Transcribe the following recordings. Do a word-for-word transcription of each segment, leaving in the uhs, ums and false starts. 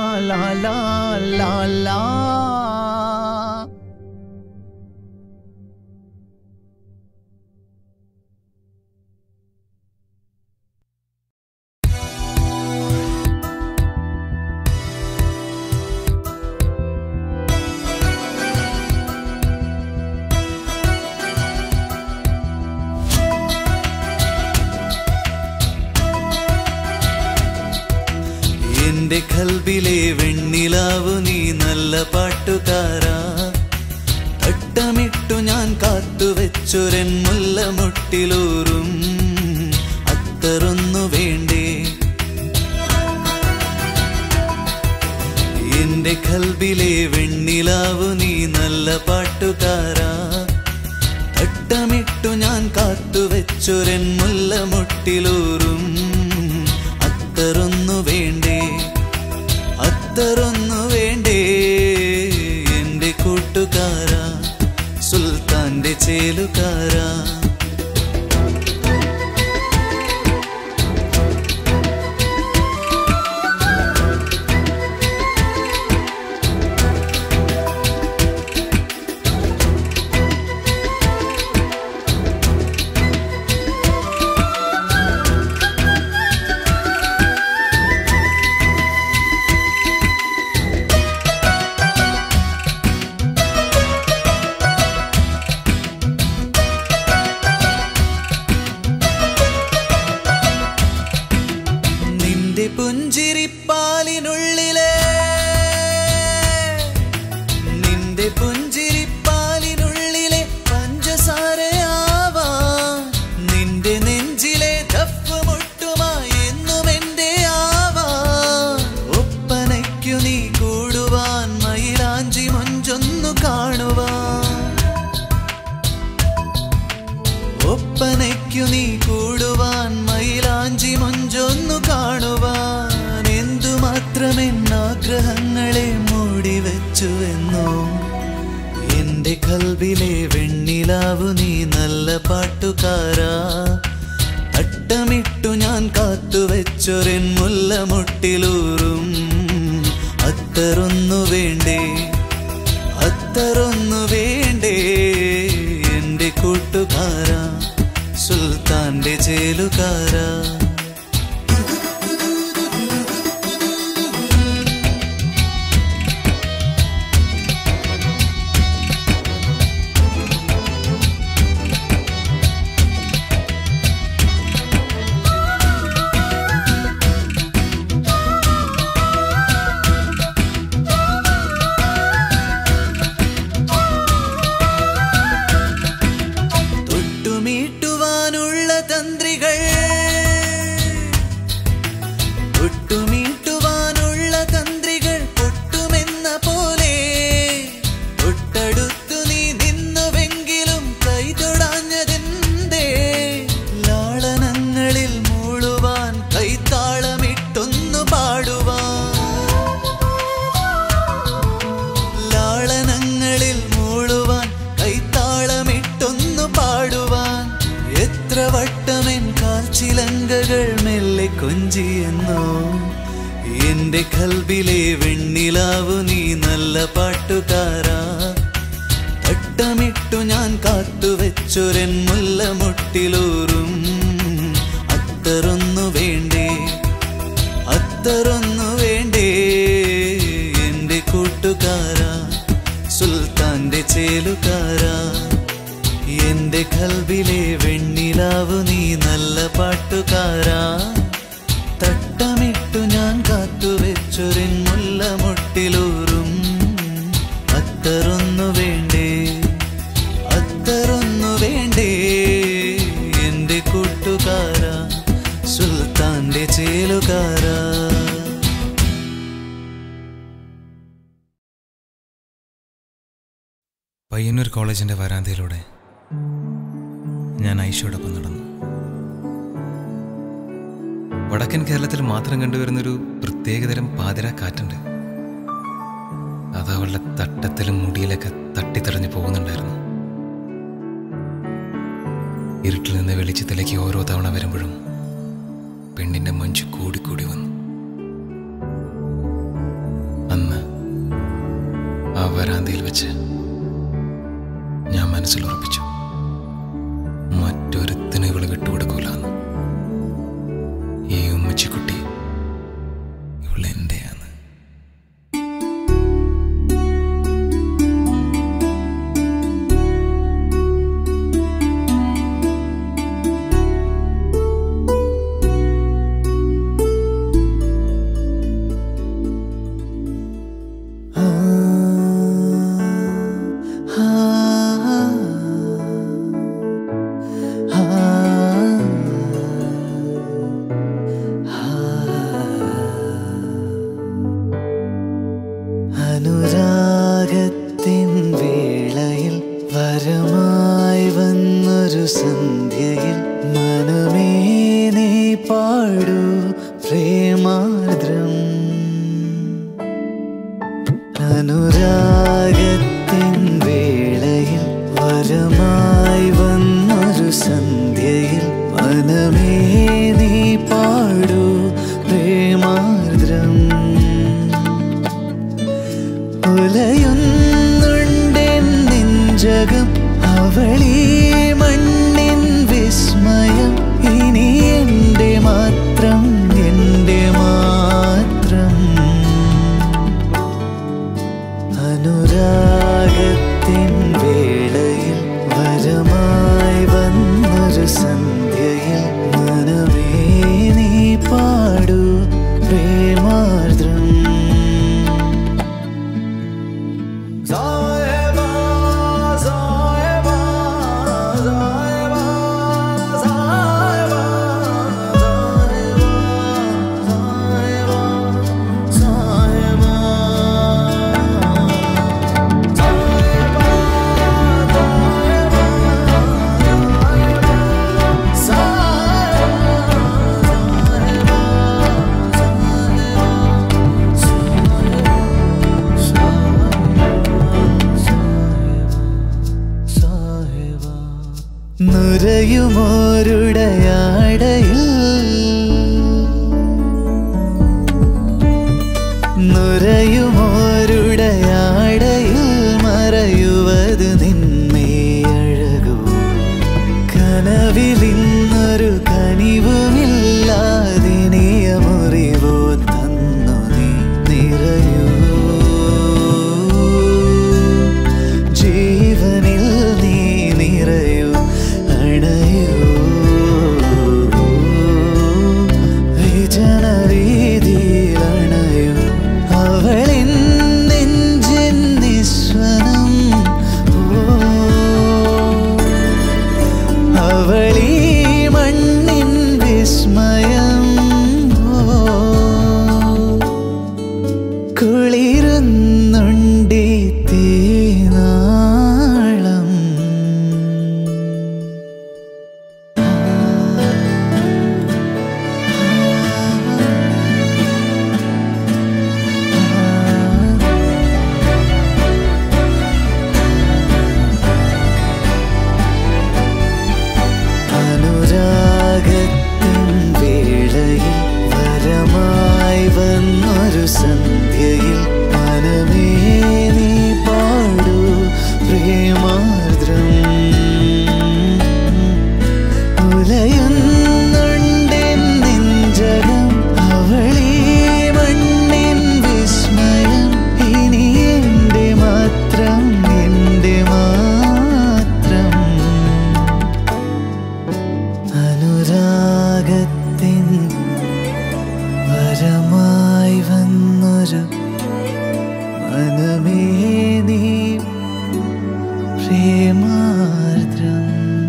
ലാ ലാ ലാ ലാ. എന്റെ കൽബിലെ വെണ്ണിലാവു നീ നല്ല പാട്ടുകാരാ, തട്ടമിട്ടു ഞാൻ കാത്തുവെച്ചൊരൻ മുല്ലമുട്ടിലൂറും അത്തറൊന്നു വേണ്ടേ. എന്റെ കൽബിലെ വെണ്ണിലാവു നീ നല്ല പാട്ടുകാരാ, തട്ടമിട്ടു ഞാൻ കാത്തുവെച്ചൊരൻ മുല്ലമുട്ടിലൂറും അത്തറൊന്നു വേണ്ടേ, അത്തറൊന്നു വേണ്ടേ. എന്റെ കൂട്ടുകാരാ, സുൽത്താന്റെ ചേലുകാരാ. പുഞ്ചിരിപ്പാലിനുള്ളിലെ നിന്റെ പുഞ്ചിരിപ്പാലിനുള്ളിലെ പഞ്ചസാരയാവാ, നിന്റെ നെഞ്ചിലെ ദഫ്മുട്ടുമായി എന്നും എന്റെ ആവാ. ഒപ്പനയ്ക്കു നീ കൂടുവാൻ മയിലാഞ്ചി മൊഞ്ചൊന്നു കാണുവാൻ, ഒപ്പനയ്ക്കു നീ കൂടുവാൻ മയിലാഞ്ചി മൊഞ്ചൊന്നു കാണുവാൻ. എന്തുമാത്രമെന്നാഗ്രഹങ്ങളെ മൂടിവെച്ചുവെന്നോ. എന്റെ കൽബിലെ വെണ്ണിലാവു നീ നല്ല പാട്ടുകാരാ, തട്ടമിട്ടു ഞാൻ കാത്തുവെച്ചൊരൻ മുല്ലമുട്ടിലൂറും അത്തറൊന്നു വേണ്ടേ, അത്തറൊന്നു വേണ്ടേ. എന്റെ കൂട്ടുകാരാ, സുൽത്താന്റെ ചേലുകാരാ. ൊട്ടുമീട്ടുവാനുള്ള തന്ത്രികൾ, ഒട്ടുമീട്ടുവാനുള്ള തന്ത്രികൾ പൊട്ടുമെന്ന പോലെ തൊട്ടടുത്തു നീ നിന്നുവെങ്കിലും കൈതൊടാഞ്ഞതെന്തേ. ലാളനങ്ങളിൽ മൂളുവാൻ കൈത്താളമിട്ടൊന്നു പാടുവാൻ, ലാളനങ്ങളിൽ മൂളുവാൻ കൈത്താളമിട്ടൊന്നു പാടുവാൻ. എത്ര വട്ടമെൻ കാൽച്ചിലങ്കകൾ മെല്ലെ കൊഞ്ചിയെന്നോ. എന്റെ കൽബിലെ വെണ്ണിലാവു നീ നല്ല പാട്ടുകാരാ, തട്ടമിട്ടു ഞാൻ കാത്തുവെച്ചൊരൻ മുല്ലമുട്ടിലൂറും അത്തറൊന്നു വേണ്ടേ, അത്തറൊന്നു വേണ്ടേ. എന്റെ കൂട്ടുകാരാ, സുൽത്താന്റെ ചേലുകാരാ. എന്റെ കൽബിലെ വെണ്ണിലാവു നീ നല്ല പാട്ടുകാരാ, തട്ടമിട്ടു ഞാൻ കാത്തുവെച്ചൊരൻ മുല്ലമുട്ടിലൂറും അത്തറൊന്നു വേണ്ടേ, അത്തറൊന്നു വേണ്ടേ. എന്റെ കൂട്ടുകാരാ, സുൽത്താന്റെ ചേലുകാരാ. പയ്യന്നൂർ കോളേജിൻ്റെ വരാന്തയിലൂടെ ഞാൻ ഐഷയോടൊപ്പം നടന്നു. വടക്കൻ കേരളത്തിൽ മാത്രം കണ്ടുവരുന്നൊരു പ്രത്യേകതരം പാതിരാ കാറ്റുണ്ട്. അത് അവളുടെ തട്ടത്തിലും മുടിയിലൊക്കെ തട്ടിത്തെറിഞ്ഞു പോകുന്നുണ്ടായിരുന്നു. ഇരുട്ടിൽ നിന്ന് വെളിച്ചത്തിലേക്ക് ഓരോ തവണ വരുമ്പോഴും പെണ്ണിൻ്റെ മഞ്ച് കൂടിക്കൂടി വന്നു. അന്ന് ആ വരാന്തയിൽ വെച്ച് ഞാൻ മനസ്സിൽ ഉറപ്പിച്ചു, മറ്റൊരുത്തിന് ഇവള് വിട്ടുകൊടുക്കൂലെന്ന്. ഈ ഉമ്മച്ചിക്കുട്ടി ഇവളെന്റെയാണ്. അനുരാഗത്തിൻ വേളയിൽ വരമായി വന്നൊരു സന്ധ്യയിൽ മനമേ നീ പാടൂ പ്രേമാർദ്രം. അനുരാഗത്തിൻ വേളയിൽ വരമായി വന്നൊരു സന്ധ്യയിൽ മനമേ നീ പാടൂ പ്രേമാർദ്രം. ഉലയുന്നുണ്ടെൻ നെഞ്ചകം അവളീ മണ്ണിൻ വിസ്മയം. ഇനി എൻ്റെ മാത്രം, എൻ്റെ മാത്രം. അനുരാഗത്തിൻ വേളയിൽ വരമായി വന്നൊരു സന്ധ്യയിൽ മനമേ നീ പാടൂ പ്രേമാർദ്രം. നുരയുമോരുടയാടയിൽ നുരയുമോരുടയാടയിൽ മറയുവത് നിന്മേ അഴകൂ. കനവിലിന്നൊരു കനിവുമില്ലാതിനിയ മുറിവോ തന്നു നീ നിറയൂ. ജീവനിൽ നീ നിറയൂ, വിജനരീതിയിലണയൂ. അവളിൻ നെഞ്ചിൻ നിസ്വനം, അവളീ മണ്ണിൻ വിസ്മയം. കുളിരുന്നുണ്ടി തീനാളം. അനുരാഗത്തിൻ വേളയിൽ വരമായി വന്നൊരു സന്ധ്യയിൽ മനമേ നീ പാടൂ പ്രേമാർദ്രം. ഉലയുന്നുണ്ടെൻ നെഞ്ചകം അവളീ മണ്ണിൻ വിസ്മയം. ഇനി എൻ്റെ മാത്രം, എൻ്റെ മാത്രം. അനുരാഗത്തിൻ വരമായി വന്നൊരു മനമേ നീ പ്രേമാർദ്രം.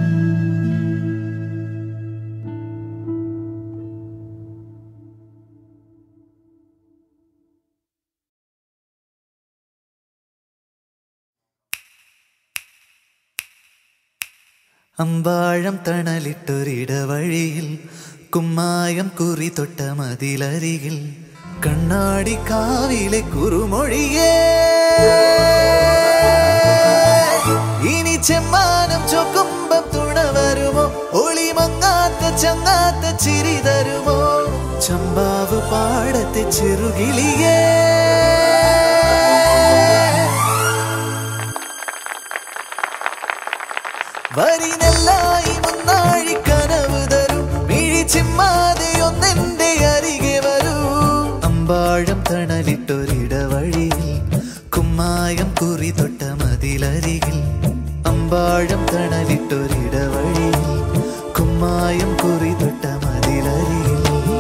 അമ്പാഴം തണലിട്ടൊരിടവഴിയിൽ കുമ്മായം കുറി തൊട്ട മതിലരികിൽ കണ്ണാടി കാവിലെ കുറുമൊഴിയേ. ഇനി ചെമ്മാനം ചൊക്കുമ്പം തുണ വരുമോ? ഒളിമങ്ങാത്ത ചങ്ങാത്ത ചിരി തരുമോ? ചമ്പാവ് പാടത്തെ ചെറുകിളിയേ. വഴിയിൽ കുമ്മായം കുറി തൊട്ട മതിലരികിൽ അമ്പാഴം തണലിട്ടൊരിടവഴിയിൽ കുമ്മായം കുറി തൊട്ട മതിലരികിൽ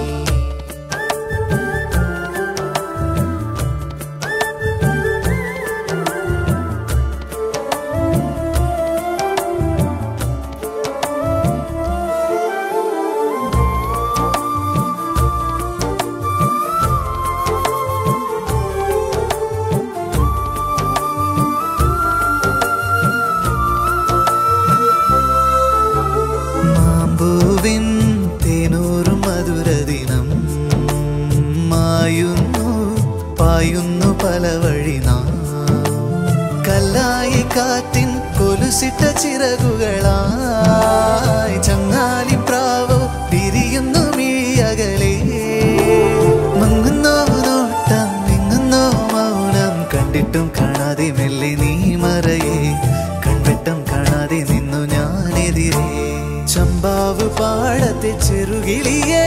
തേനൂറും മധുരദിനം മായുന്നു പായുന്നു പല വഴി നാം കല്ലായി കാറ്റിൻ കൊലുസിട്ട ചിറകുകളായി ചങ്ങാലി പ്രാവോ പിരിയുന്നു മിഴിയകലേ മങ്ങുന്നോ നോട്ടം വിങ്ങുന്നോ മൗനം കണ്ടിട്ടും കാണാതെ മെല്ലെ നീ മറയേ കൺവെട്ടം കാണാതെ നിന്നു ഞാനെതിരേ ചമ്പാവ് പാടത്തെ ചെറുകിളിയേ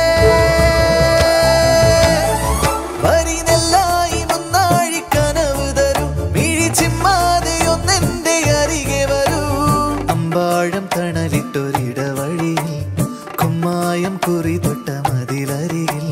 വരി നെല്ലായി മുന്നാഴി കനവ് തരൂ മിഴി ചിമ്മാതെ ഒന്നെന്റെ അരികെ വരൂ അമ്പാഴം തണലിട്ടൊരിടവഴിയിൽ കുമ്മായം കുറി തൊട്ട മതിലരികിൽ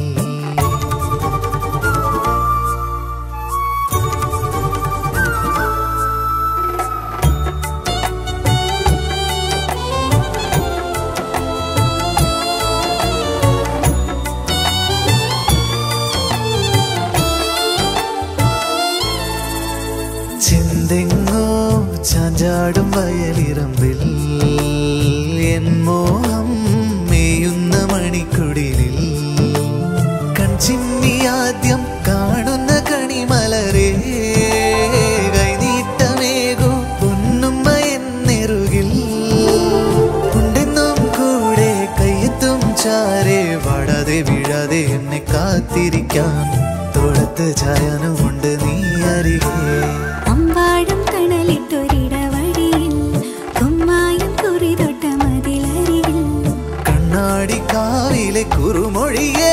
ചെന്തെങ്ങോ ചാഞ്ചാടും വയലിറമ്പിൽ എൻ മോഹം മേയുന്ന മണിക്കുടിലിൽ കൺചിമ്മി ആദ്യം കാണുന്ന കണിമലരേ കൈനീട്ടമേകൂ പൊന്നുമ്മ എന്നെറുകിൽ ഉണ്ടെന്നും കൂടെ കയ്യെത്തും ചാരേ വാടാതെ വീഴാതെ എന്നെ കാത്തിരിക്കാൻ തോളത്ത് ചായനുമുണ്ട് നീ അരികെ അമ്പാഴം തണലിട്ടൊരിടവഴിയിൽ കുമ്മായം കുറി തൊട്ട മതിലരികിൽ കണ്ണാടി കാവിലെ കുറുമൊഴിയേ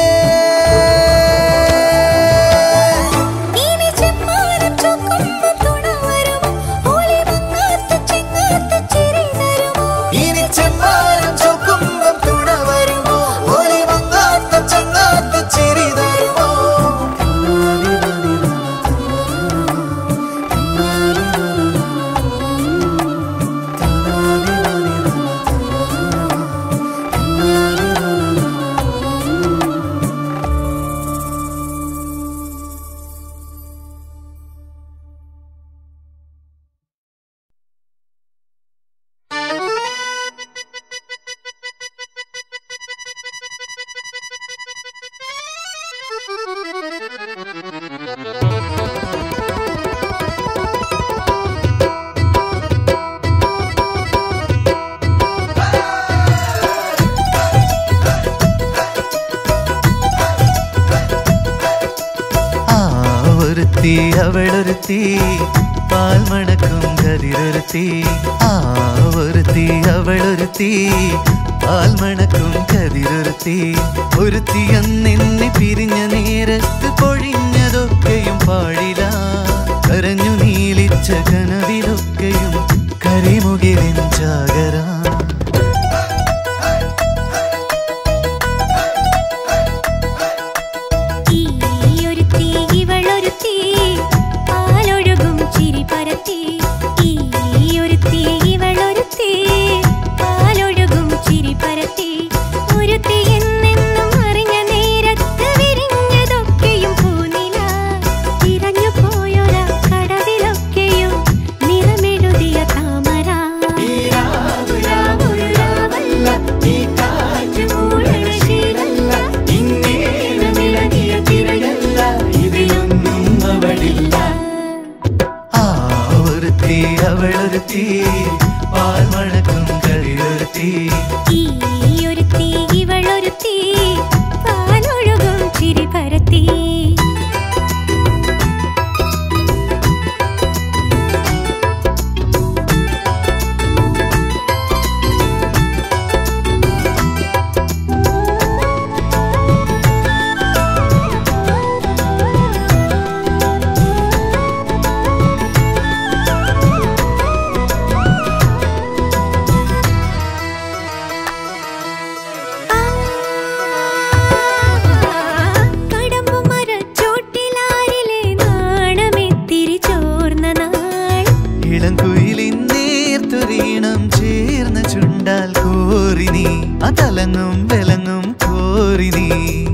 അവളൊരുത്തി പാൽ മണക്കും കതിരൊരുത്തി ആ ഒരുത്തി അവളൊരുത്തി പാൽ മണക്കും കതിരൊരുത്തി ഒരുത്തി അന്നെന്നെ പിരിഞ്ഞ നേരത്ത് പൊഴിഞ്ഞതൊക്കെയും പാടില്ല കരഞ്ഞു നീലിച്ച കനവിലൊക്കെയും കരിമുകിലിൻ ചാകര അവളൊരുത്തി പാൽ മണക്കും കതിരൊരുത്തി ഈ ഒരുത്തി ഇവളൊരുത്തി പാലൊഴുകും ചിരി പരത്തി ഇളംകുയിലിൻ നീർത്തുരീണം ചേർന്ന ചുണ്ടാൽ കോറി നീ അതലങ്ങും വിലങ്ങും കോറി നീ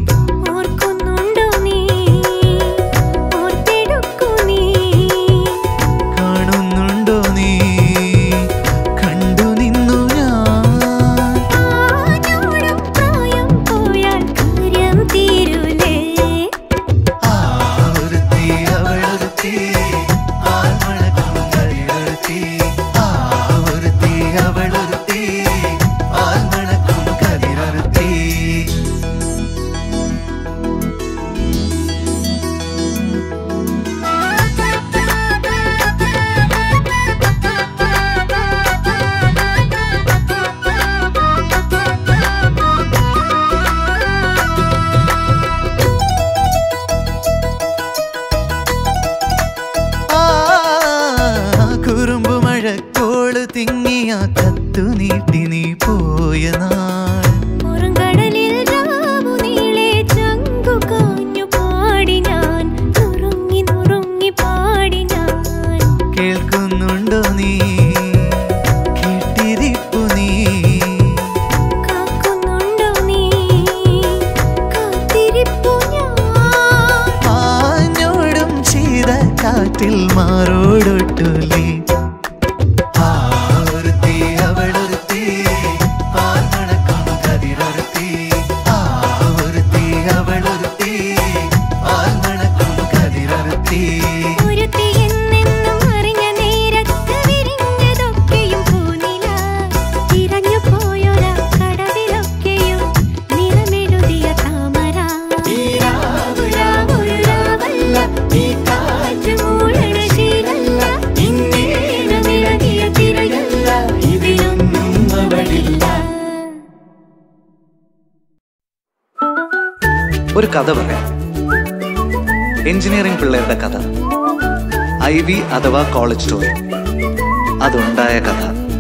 തിങ്ങിയ കത്തു നീട്ടി നീ പോയ നാൾ പുറംകടലിൽ രാവു നീളെ ചങ്കു കാഞ്ഞു പാടി ഞാൻ നുറുങ്ങി നുറുങ്ങി പാടി ഞാൻ കേൾക്കുന്നുണ്ടോ നീ കേട്ടിരിപ്പു നീ കാക്കുന്നുണ്ടോ നീ കാത്തിരിപ്പു ഞാൻ ആഞ്ഞോടും ചെയ്ത കാറ്റിൽ മാറോടൊട്ടുലേ ഒരു കഥ പറയാം. എഞ്ചിനീയറിംഗ് പിള്ളേരുടെ കഥ. ഐ വി അഥവാ കോളേജ് സ്റ്റോറി. അതുണ്ടായ കഥ.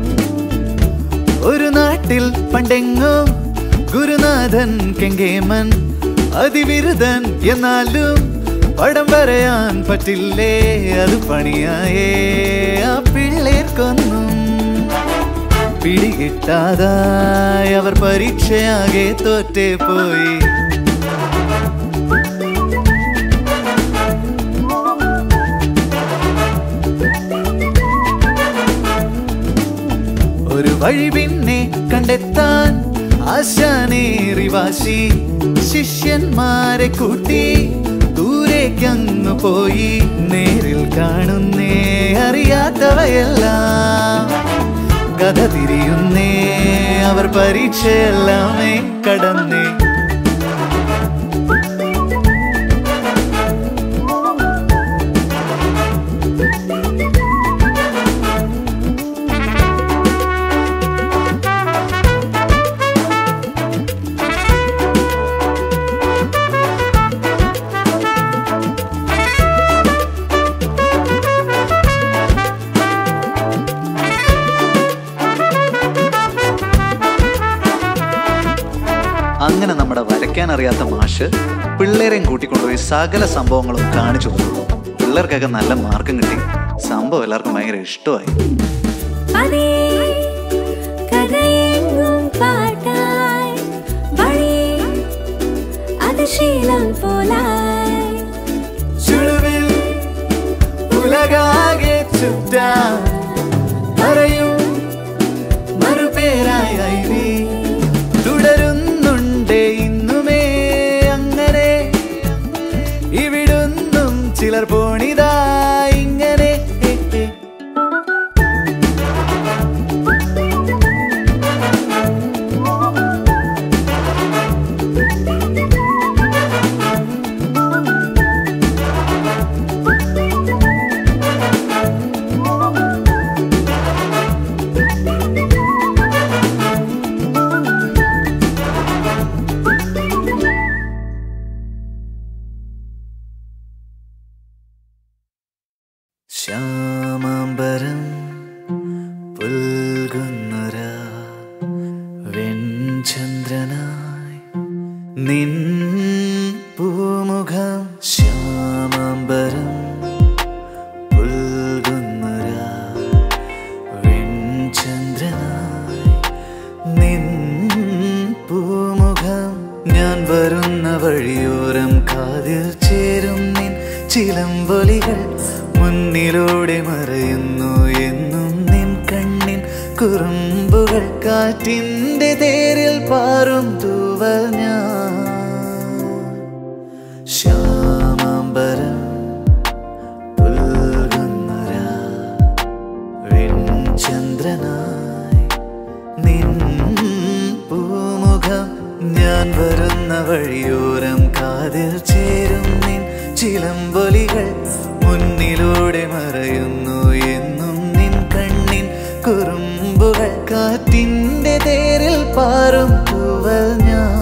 ഒരു നാട്ടിൽ പണ്ടെങ്ങോ ഗുരുനാഥൻ കെങ്കേമൻ അതിവിരുദ്ധൻ എന്നാലും പടം വരയാൻ പറ്റില്ലേ അത് പണിയായേ ആ പിള്ളേർക്കൊന്നും പിടികിട്ടാതായി അവർ പരീക്ഷയാകെ തോറ്റേ പോയി. ഒരു വഴി പിന്നെ കണ്ടെത്താൻ ആശാനേറി വാശി ശിഷ്യന്മാരെ കൂട്ടി ദൂരേക്കങ്ങു പോയി. നേരിൽ കാണുന്നേ അറിയാത്തവയെല്ലാം കഥ തിരിയുന്നേ അവർ പരീക്ഷയെല്ലാമേ കടന്നേ. അങ്ങനെ നമ്മുടെ വരയ്ക്കാൻ അറിയാത്ത മാഷ് പിള്ളേരെയും കൂട്ടിക്കൊണ്ടുപോയി സകല സംഭവങ്ങളും കാണിച്ചു കൊടുത്തു. പിള്ളേർക്കൊക്കെ നല്ല മാർക്കും കിട്ടി. സംഭവം എല്ലാവർക്കും ഭയങ്കര ഇഷ്ടമായി. ഉലകാകെ ചുറ്റാൻ പറയും മറുപേരായി ഐവി തുടരുന്നുണ്ടേ ഇന്നുമേ അങ്ങനെ. ഇവിടുന്നും ചിലർ പോണിതാ ഇങ്ങനെ. ശ്യാമാംബരം പുൽകുന്നൊരാ വെൺചന്ദ്രനായി നിൻ പൂമുഖം. ശ്യാമാംബരം പുൽകുന്നൊരാ മുന്നിലൂടെ മറയുന്നു എന്നും നിൻ കണ്ണിൻ കുറുമ്പുകൾ കാറ്റിൻ്റെ തേരിൽ പാറും തൂവൽ ഞാൻ ശ്യാമാംബരം പുൽകുന്നൊരാ വെൺചന്ദ്രനായി നിൻ പൂമുഖം ഞാൻ വരുന്ന വഴിയോരം കാതിൽ ചേരും നിൻ ചിലമ്പൊലികൾ മുന്നിലൂടെ മറയുന്നു എന്നും നിൻ കണ്ണിൻ കുറുമ്പുകൾ കാറ്റിൻ്റെ തേരിൽ പാറും തൂവൽ ഞാൻ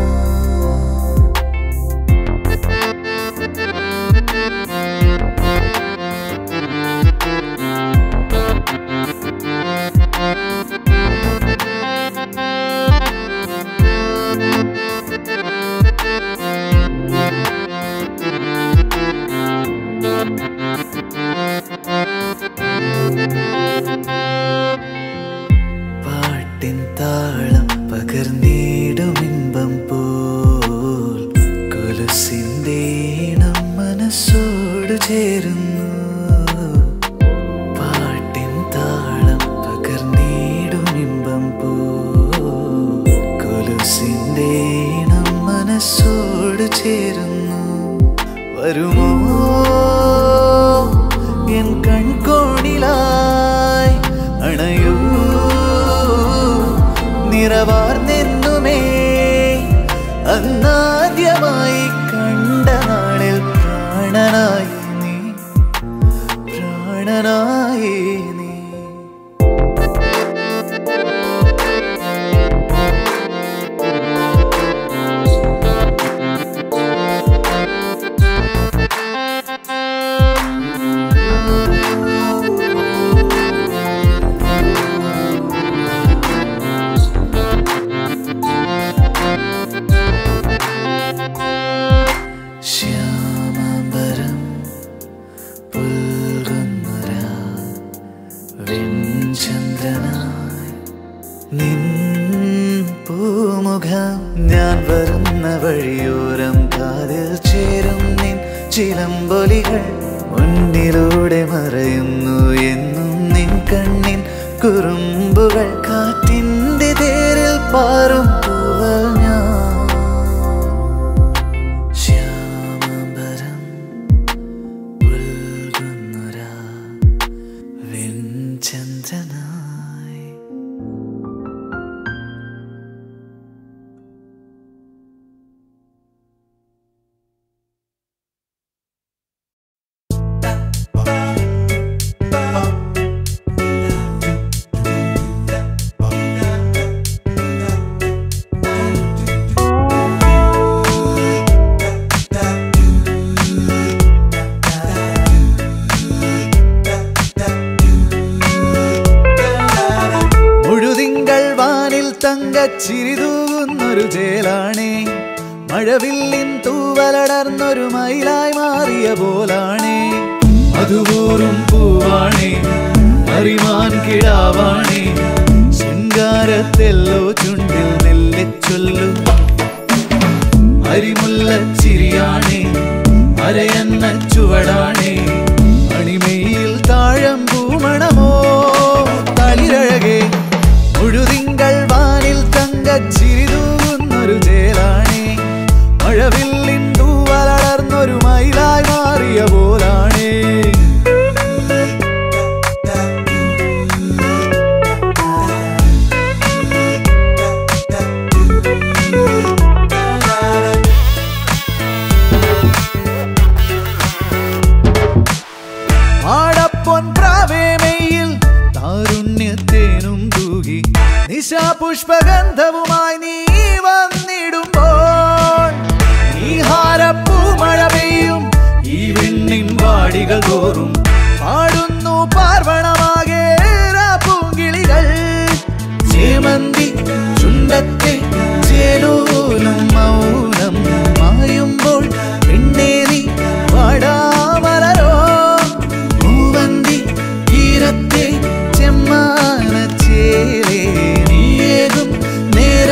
പാട്ടിൻ താളം പകർന്നിടുമിമ്പം പോൽ കൊലുസിൻ്റെ ഈണം മനസ്സോട് ചേരുന്നു പാട്ടിൻ താളം പകർന്നിടുമിമ്പം പോൽ കൊലുസിൻ്റെ ഈണം മനസ്സോട് ചേരുന്നു വരുമോ എൻ കൺകോണിലായി അണയൂ നിറവാർന്നെന്നുമേ അന്നാദ്യമായി കണ്ട നാളിൽ പ്രാണനായി നീ പ്രാണനായി നീ ശ്യാമാംബരം പുൽകുന്നൊരാ വെൺചന്ദ്രനായി നിൻ പൂമുഖം ഞാൻ വരുന്ന വഴിയോരം കാതിൽ ചേരും നിൻ ചിലമ്പൊലികൾ മുന്നിലൂടെ മറയുന്നു എന്നും നിൻ കണ്ണിൻ കുറുമ്പുകൾ കാറ്റിൻ്റെ തേരിൽ പാറും തൂവൽ ഞാൻ ശ്യാമാംബരം പുൽകുന്നൊരാ വെൺചന്ദ്രനായി തങ്കച്ചിരിതൂകുന്നൊരു ചേലാണേ മഴവില്ലിൻ തൂവലടർന്നൊരു മയിലായി മാറിയ പോലാണേ മധുപൂറും പൂവാണേ അറിമാൻ കിടാവാണേ ശൃംഗാരത്തെല്ലോ ചുണ്ടിൽ നെല്ലെ ചൊല്ലു അരിമുല്ലച്ചിരിയാണേ അരയന്ന ചുവടാണേ അണിമയിൽ താഴം പൂമണമോ തളിരഴകേ മുഴുതിങ്കൾ വാനിൽ തങ്കച്ചിരിതൂകുന്നൊരു ചേലാണേ മഴവില്ലിൻ തൂവലടർന്നൊരു മയിലായി മാറിയ പോലാണേ ആടപ്പൊൻ പ്രാവേമയിൽ താരുണ്യത്തേനും തൂകി നിശാപുഷ്പഗന്ധവുമായി നീ വന്നിടുമ്പോൾ നീഹാരപ്പൂമഴ പെയ്യും ഈ വെണ്ണിൻ വാടികൾ തോറും പാടുന്നു പാർവണമാകെ പൂങ്കിളികൾ ചേമന്തി ചുണ്ടത്തെ ചേലോലും മൗനം മായുമ്പോൾ പെണ്ണേ നീ വാടാമലരോ മൂവന്തി തീരത്തെ ചെമ്മാനച്ചേലേ നീയേകും നേര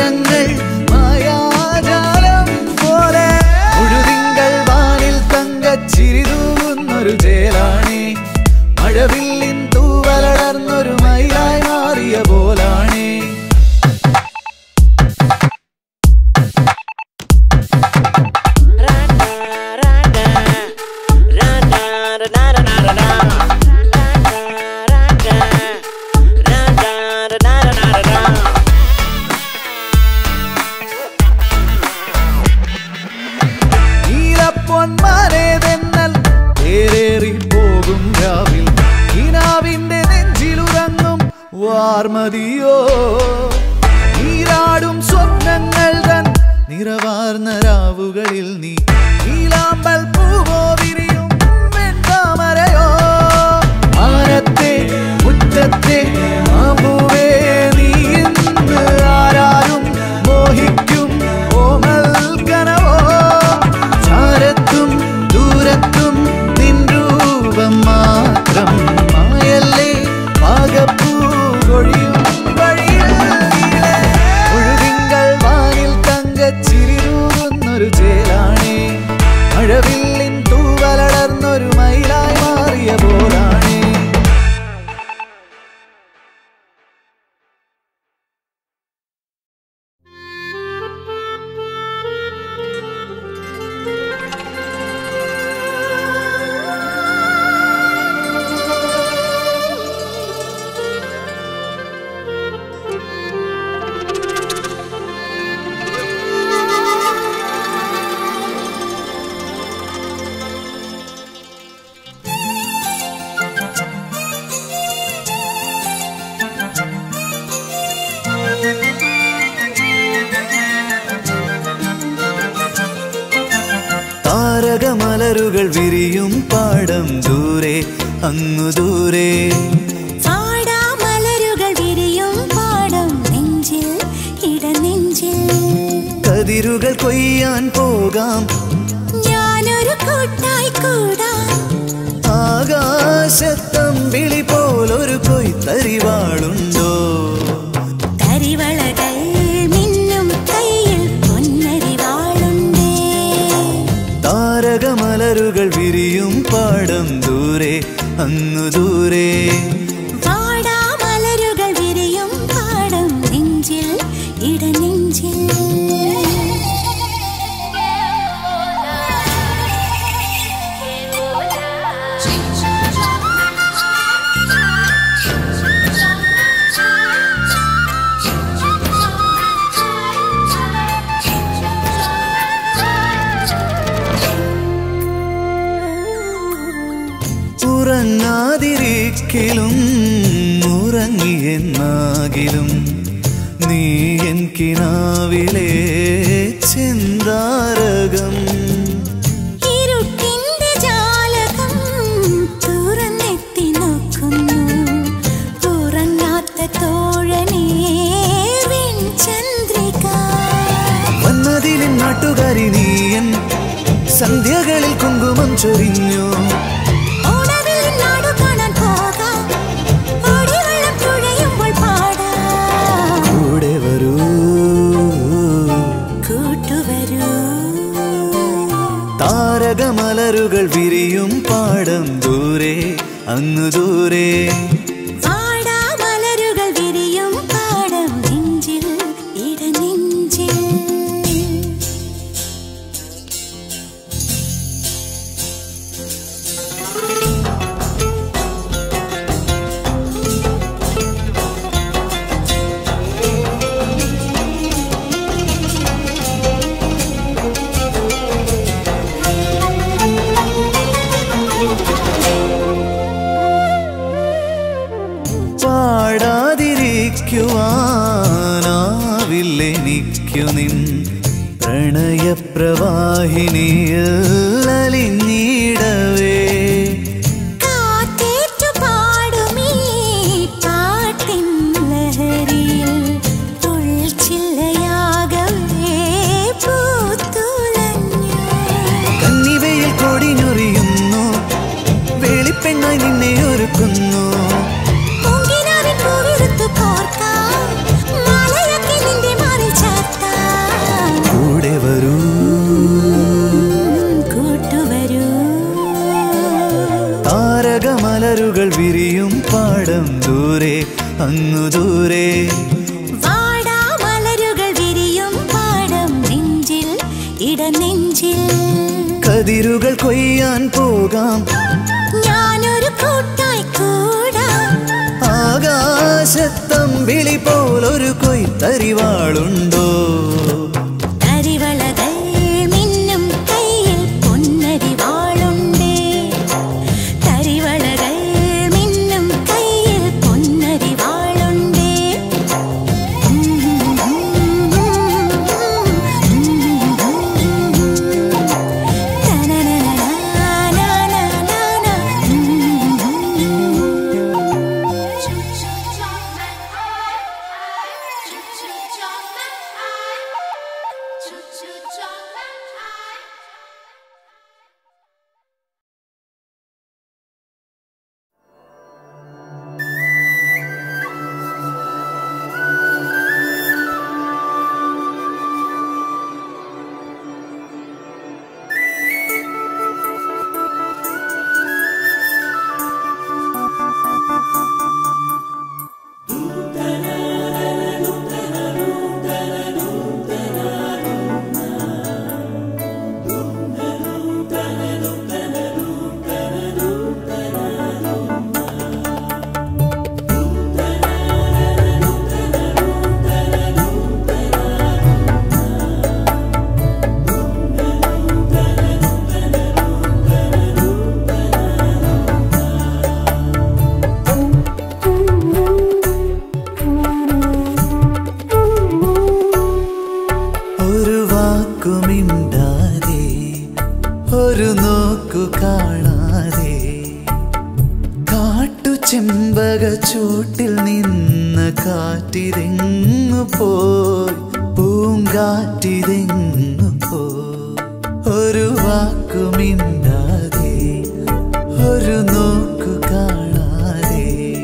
നീളും രാവിൽ കിനാവിന്റെ നെഞ്ചിലുറങ്ങും വാർമതിയോ നീരാടും സ്വപ്നങ്ങൾ തൻ നിറവാർന്ന രാവുകളിൽ നീ നീലാമ്പൽ പൂവോ വിരിയും വെൺതാമരയോ മാനത്തെ മുറ്റത്തെ മാമ്പൂവേ നീ ഇന്ന് ആരാരും മോഹിക്കും ഓമൽ കനവോ ചാരത്തും ദൂരത്തും നിൻ രൂപം മാത്രം മായല്ലേ പാകപ്പൂ കൊഴിയും വഴിയിൽ ഒഴുതിങ്കൾ വാനിൽ തങ്കച്ചിരിതൂകുന്നൊരു ചേലാണേ മഴവില്ലിൻ തൂവലടർന്നൊരു മയിലായി മാറിയ പോലാണേ താരകമലരുകൾ വിരിയും പാടം ദൂരെ അങ്ങു ദൂരെ മലരുകൾ വിരിയും പാടം നെഞ്ചിൽ ഇടനെഞ്ചിൽ കതിരുകൾ കൊയ്യാൻ പോകാം ഞാനൊരു കൂട്ടായി കൂടാം ആകാശത്തമ്പിളി പോലൊരു കൊയ്ത്തരിവാളുണ്ടോ കരിവളകൾ മിന്നും കയ്യിൽ പൊന്നരിവാളുണ്ടേ താരകമലരുകൾ വിരിയും പാടം ദൂരെ അങ്ങു ദൂരെ മലരുകൾ വിരിയും പാടം നെഞ്ചിൽ ഇടനെഞ്ചിൽ ഉറങ്ങാതിരിക്കലും ഉറങ്ങിയെന്നാകിലും നീ എൻ കിനാവിലെ ചിന്താരകം ഇരുട്ടിന്റെ ജാലകം തുറന്നെത്തി നോക്കുന്നു ഉറങ്ങാത്ത തോഴനേ വെൺചന്ദ്രിക വന്നതിലും നാട്ടുകാരി നീയൻ സന്ധ്യകളിൽ കുങ്കുമം ചൊരിഞ്ഞു കൂടെ വരൂ കൂട്ടുവരൂ താരകമലരുകൾ വിരിയും പാടം ദൂരെ അങ്ങു ദൂരെ മലരുകൾ വിരിയും പാടം നെഞ്ചിൽ ഇടനെഞ്ചിൽ പാടാതിരിക്കുവാനാവില്ലെനിക്കു നിൻ പ്രണയപ്രവാഹിനിയിൽ അലിഞ്ഞിടവേ കാറ്റേറ്റു പാടുമീ പാട്ടിൻ ലഹരിയിൽ തുൾച്ചില്ലയാകവേ പൂത്തുലഞ്ഞു കന്നിവയിൽ കൊടിഞ്ഞൊറിയുന്നു വെളിപ്പെണ്ണായി നിന്നെ ഒരുക്കുന്നു കൂടെ വരൂ കൂട്ടുവരൂ താരകമലരുകൾ വിരിയും പാടം ദൂരെ അങ്ങു ദൂരെ മലരുകൾ വിരിയും പാടം നെഞ്ചിൽ ഇടനെഞ്ചിൽ കതിരുകൾ കൊയ്യാൻ പോകാം ഞാനൊരു കൂട്ടായി കൂടാം ആകാശത്തമ്പിളി പോലൊരു കൊയ്ത്തരിവാളുണ്ടോ കരിവളകൾ മിന്നും കയ്യിൽ പൊന്നരിവാളുണ്ടേ കരിവളകൾ ചെമ്പക ചൂട്ടിൽ നിന്ന് കാറ്റിതെങ്ങു പോയി, പൂങ്കാറ്റിതെങ്ങു പോയി. ഒരു വാക്കുമിണ്ടാതെ, ഒരു നോക്കു കാണാതെ.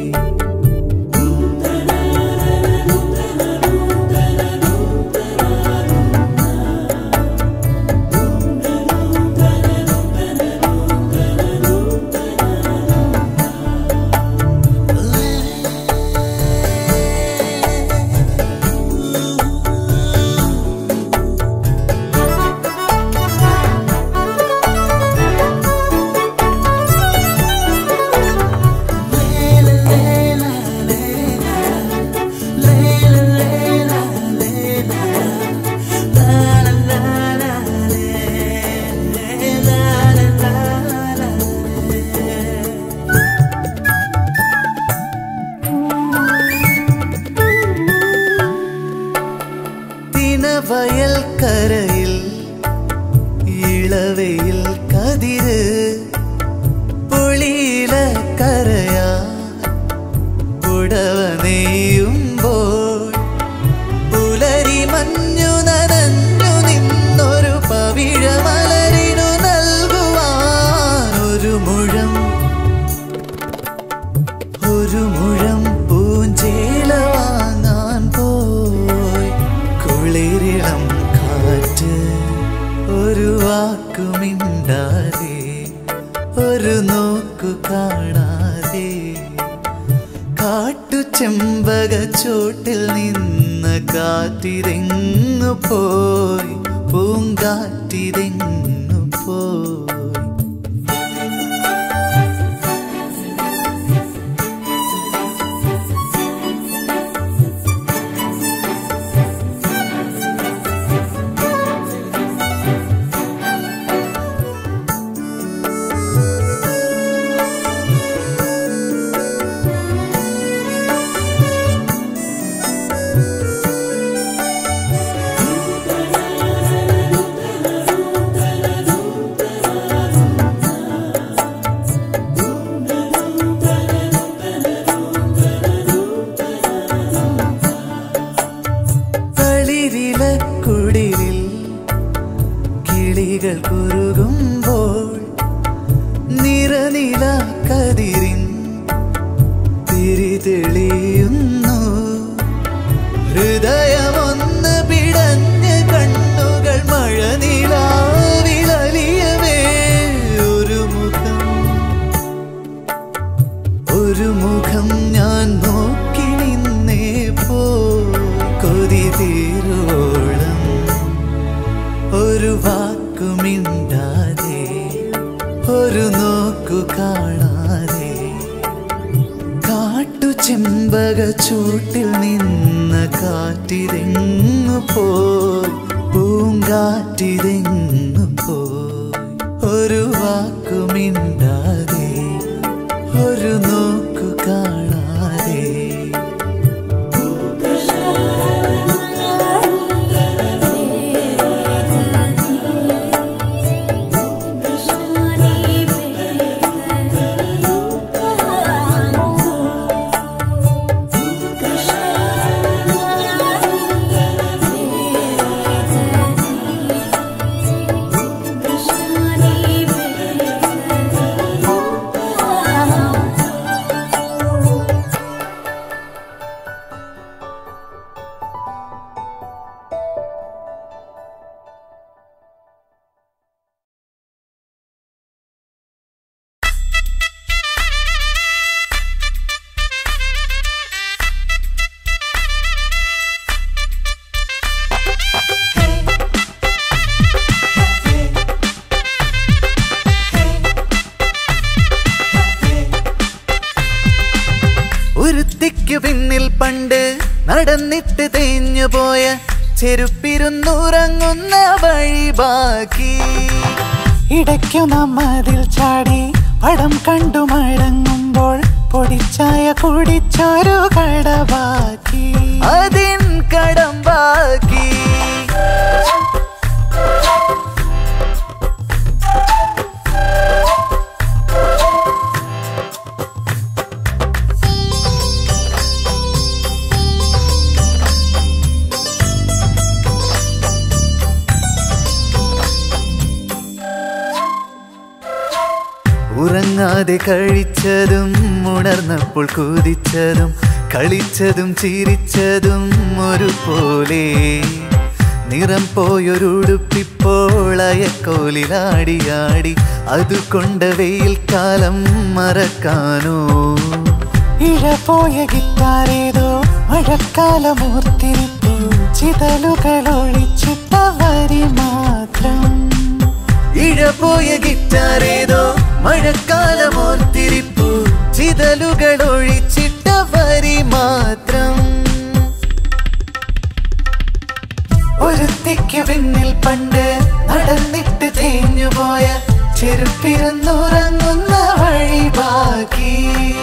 വയൽക്കരയിൽ ഇളവയിൽ കതിര് പൊളിയില കരയാ പുടവ നെയ്യുമ്പോൾ പുലരി മഞ്ഞു നനഞ്ഞു നിന്നൊരു പവിഴമലരിനു നൽകുവാൻ ഒരു മുഴം ഒരു മുഴം പൂഞ്ചേല വാങ്ങാൻ പോയി. കുളിരിളം കാറ്റ് ഒരു വാക്കുമിണ്ടാതെ, ഒരു നോക്കു കാണാതെ. കാട്ടു ചെമ്പക ചോട്ടിൽ നിന്ന് കാറ്റിതെങ്ങു പോയി, പൂങ്കാറ്റിതെങ്ങു പോയി. കുടിലിൽ കിളികൾ കുറുകുമ്പോൾ നിറനില കതിരിൻ തിരിതെളിയുന്നു. ഹൃദയമൊന്ന് പിടഞ്ഞ് കണ്ണുകൾ മഴനിലാവിലലിയവേ. ഒരു മുഖം ഒരു മുഖം ഞാൻ നോക്കി നിന്നേ പോ. കൊതി തീരുവോളം ഒരു വാക്കുമിണ്ടാതെ, ഒരു നോക്കു കാണാതെ. കാട്ടു ചെമ്പക ചൂട്ടിൽ നിന്ന് കാറ്റിതെങ്ങു പോയി, പൂങ്കാറ്റിതെങ്ങു പോയി. ഒരു വാക്കുമിണ്ടാതെ, ഒരു നോക്കു കാണാതെ. ഒരുത്തിക്കു പിന്നിൽ പണ്ട് നടന്നിട്ട് തേഞ്ഞു പോയ ചെരുപ്പിരുന്നുറങ്ങുന്ന വഴി ബാക്കി. ഇടയ്ക്കു നമ്മതിൽ ചാടി പടം കണ്ടു മടങ്ങുമ്പോൾ പൊടിച്ചായ കുടിച്ചൊരു കടബാക്കി. അതിൻ കടം ബാക്കി. കാണാതെ കഴിച്ചതും ഉണർന്നപ്പോൾ കുതിച്ചതും കളിച്ചതും ചിരിച്ചതും ഒരുപോലെ നിറം പോയൊരുടുപ്പിപ്പോൾ അയക്കോലിലാടിയാടി അതുകൊണ്ട് വെയിൽ കാലം മറക്കാനോ ഇഴപോയ ഗിറ്റാറേതോ മഴക്കാലമൂർത്തിരിപ്പു ചിതലുകൾ ഒഴിച്ചിട്ട വരി മാത്രം ഇഴപോയ ഗിറ്റാറേതോ മഴക്കാലമോർത്തിരിപ്പു ചിതലുകൾ ഒഴിച്ചിട്ട വരി മാത്രം ഒരുത്തിക്ക് പിന്നിൽ പണ്ട് നടന്നിട്ട് തേഞ്ഞുപോയ ചെരുപ്പിരുന്നുറങ്ങുന്ന വഴി ബാക്കി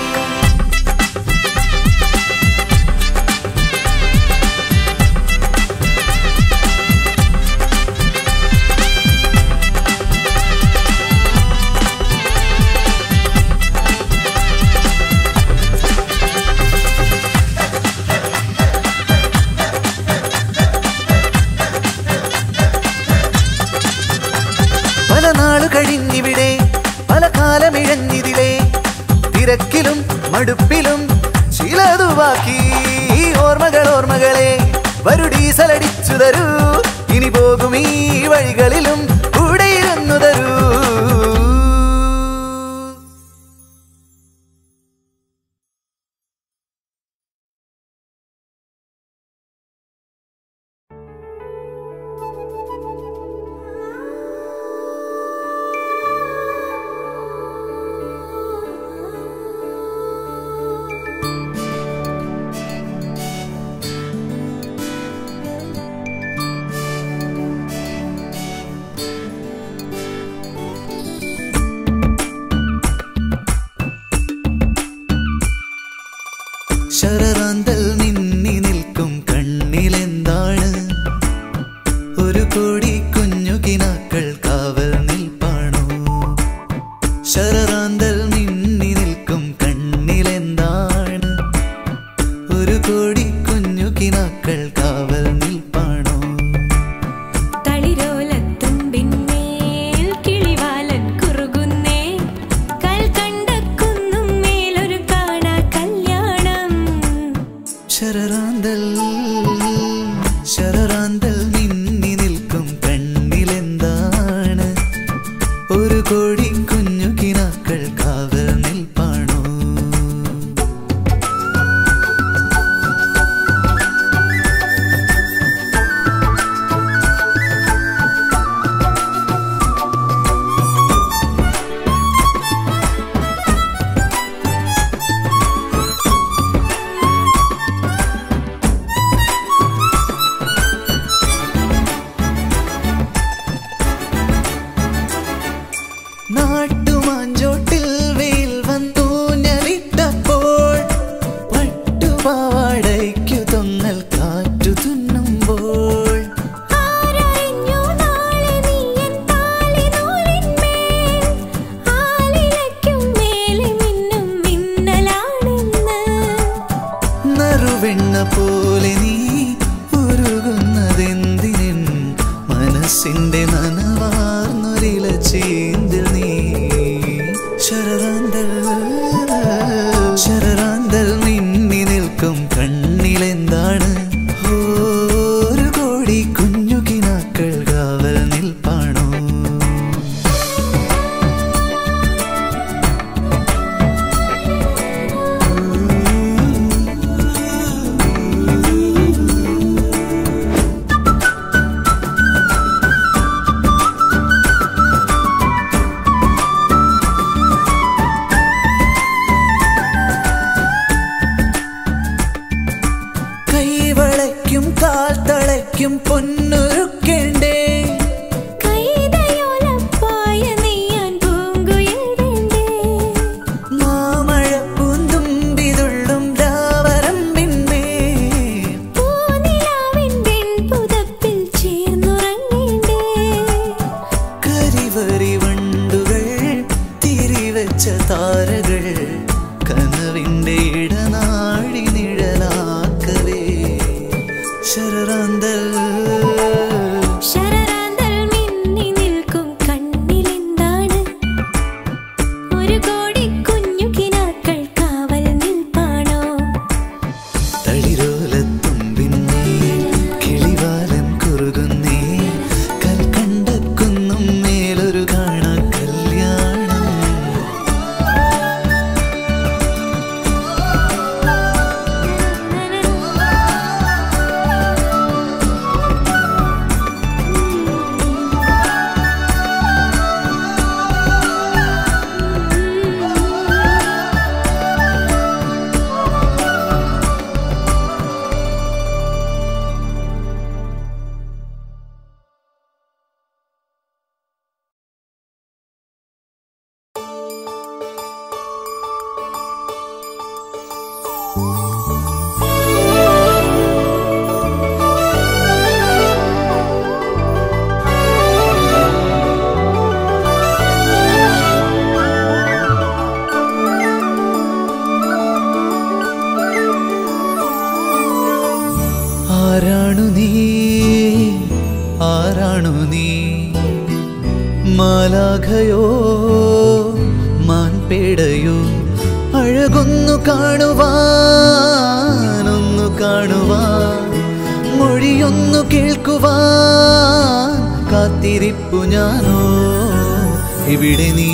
പല നാളു കഴിഞ്ഞിവിടെ പല കാലമിഴഞ്ഞിതിലെ തിരക്കിലും മടുപ്പിലും ചിലതു ബാക്കി ഓർമ്മകൾ ഓർമ്മകളെ വരു ഡീസലടിച്ചു തരൂ ഇനി പോകും ഈ വഴികളിലും കൂടെയിരുന്നു തരൂ ശരറാന്തൽ മിന്നി നിൽക്കും കണ്ണിലെന്താണ് ഒരു കോടി കുഞ്ഞു കിനാക്കൾ കാവൽ നിൽപ്പാണോ ശരറാന്തൽ മിന്നി നിൽക്കും കണ്ണിലെന്താണ് ഒരു കോടി കുഞ്ഞു കിനാക്കൾ കാവൽ നിൽപ്പാണോ തളിരോലത്തുമ്പിന്മേൽ കിളിവാലൻ കുറുകുന്നേ കൽ കണ്ടക്കുന്നും മേലൊരു കാണാ കല്യാണം ശരറാന്തൽ ശരറാന്തൽ മിന്നി നിൽക്കും കണ്ണിലെന്താണ് ഒരു കോടി കുഞ്ഞു കിനാക്കൾ കാവൽ നിൽപ്പാണോ നാട്ടുമാഞ്ചോട്ടിൽ വെയിൽ വന്നൂഞ്ഞലിട്ടപ്പോൾ പട്ടുപാവാടയ്ക്കു തൊന്നൽ കാറ്റു തുന്നുമ്പോൾ ആരറിഞ്ഞു നാളെ നീയൻ താലിനൂലിന്മേൽ ആലിലയ്ക്കും മേലെ മിന്നും മിന്നലാണെന്ന് നറുവെണ്ണ പോലെ നീ ഉരുകുന്നതെന്തിനും മനസ്സിന്റെ നനവാർന്നൊരില ചേന്തിൽ നീ ശരറാന്തൽ ശരറാന്തൽ മിന്നി നിൽക്കും കണ്ണിലെന്താണ് ഒരു കോടി കുഞ്ഞു കിനാക്കൾ കാവൽ നിൽപ്പാണോ കൈവളയ്ക്കും കാൽ തളയ്ക്കും പൊന്നുരുക്കേണ്ടേ കൈതയോലപ്പായ നെയ്യാൻ പൂങ്കുയിൽ വേണ്ടേ മാമഴ പൂന്തുമ്പിതുള്ളും രാവരമ്പിന്മേ പൂനിലാവിൻ വെൺപുതപ്പിൽ ചേർന്നുറങ്ങേണ്ടേ കരിവരി വണ്ടുകൾ തിരിവെച്ച താരകൾ കനവിന്റെ ഇടനാഴി നിഴലാക്കവേ ശരറാന്തൽ ശരറാന്തൽ മിന്നി നിൽക്കും കണ്ണിലെന്താണ് ഒരു കോടി ആരാണു നീ ആരാണു നീ മാലാഖയോ മാൻപേടയോ അഴകൊന്നു കാണുവാൻ ഒന്നു കാണുവാൻ മൊഴിയൊന്നു കേൾക്കുവാൻ കാത്തിരിപ്പു ഞാനോ എവിടെ നീ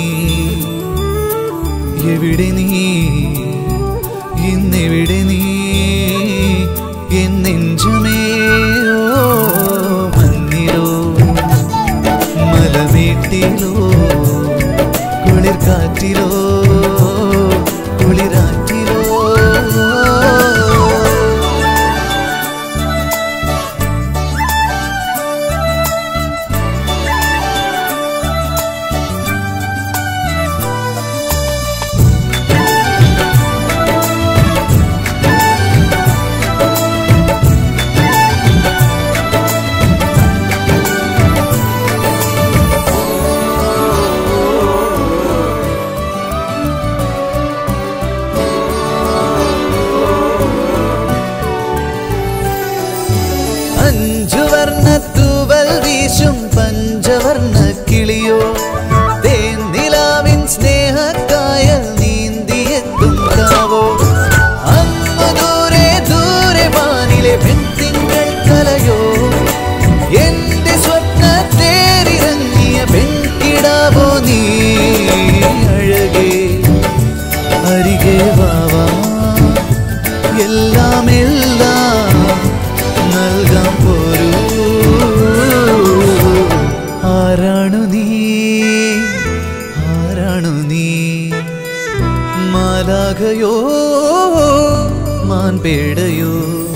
എവിടെ നീ ഇന്നെവിടെ നീ എൻ നെഞ്ചമേ ഓ മഞ്ഞിലോ മലമേട്ടിലോ കുളിർ കാറ്റിലോ കുളിരാറ്റിലോ പഞ്ചവർണ്ണ കിളിയോ തേന്നിലാവിൻ സ്നേഹക്കായൽ നീന്തിയെത്തും കാവോ അങ്ങു ദൂരെ ദൂരെ വാനിലെ പെൺതിങ്കൾ കലയോ എന്റെ സ്വപ്ന തേരിറങ്ങിയ പെൺകിടാവോ നീ അഴകേ അരികെ വാവാ എല്ലാം എല്ലാം നൽകാൻ പോരൂ ആരാണു നീ ആരാണു നീ മാലാഖയോ മാൻപേടയോ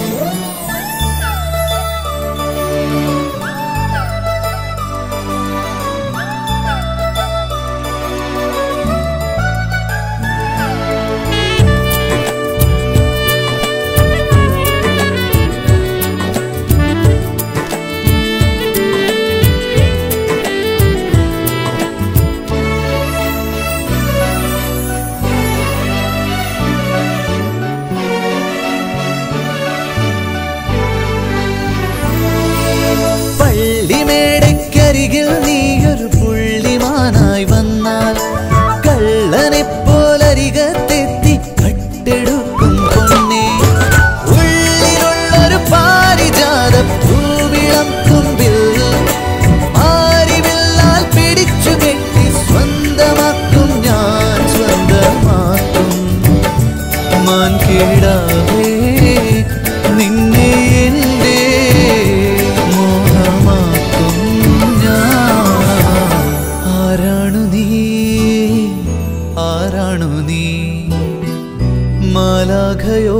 പള്ളിമേടക്കരികിൽ നീയൊരു പുള്ളിമാനായി വന്നാൽ കള്ളനെപ്പോലരികത്തെത്തി കട്ടെടുക്കും പൊന്നെ ഉള്ളിലുള്ളൊരു പാരിജാത പൂവിളം തുമ്പിൽ മാരിവില്ലാൽ പിടിച്ചു കെട്ടി സ്വന്തമാക്കും ഞാൻ സ്വന്തമാക്കും മാൻകേടാവേ നിന്നെ എന്റെ ആരാണു നീ ആരാണു നീ മാലാഖയോ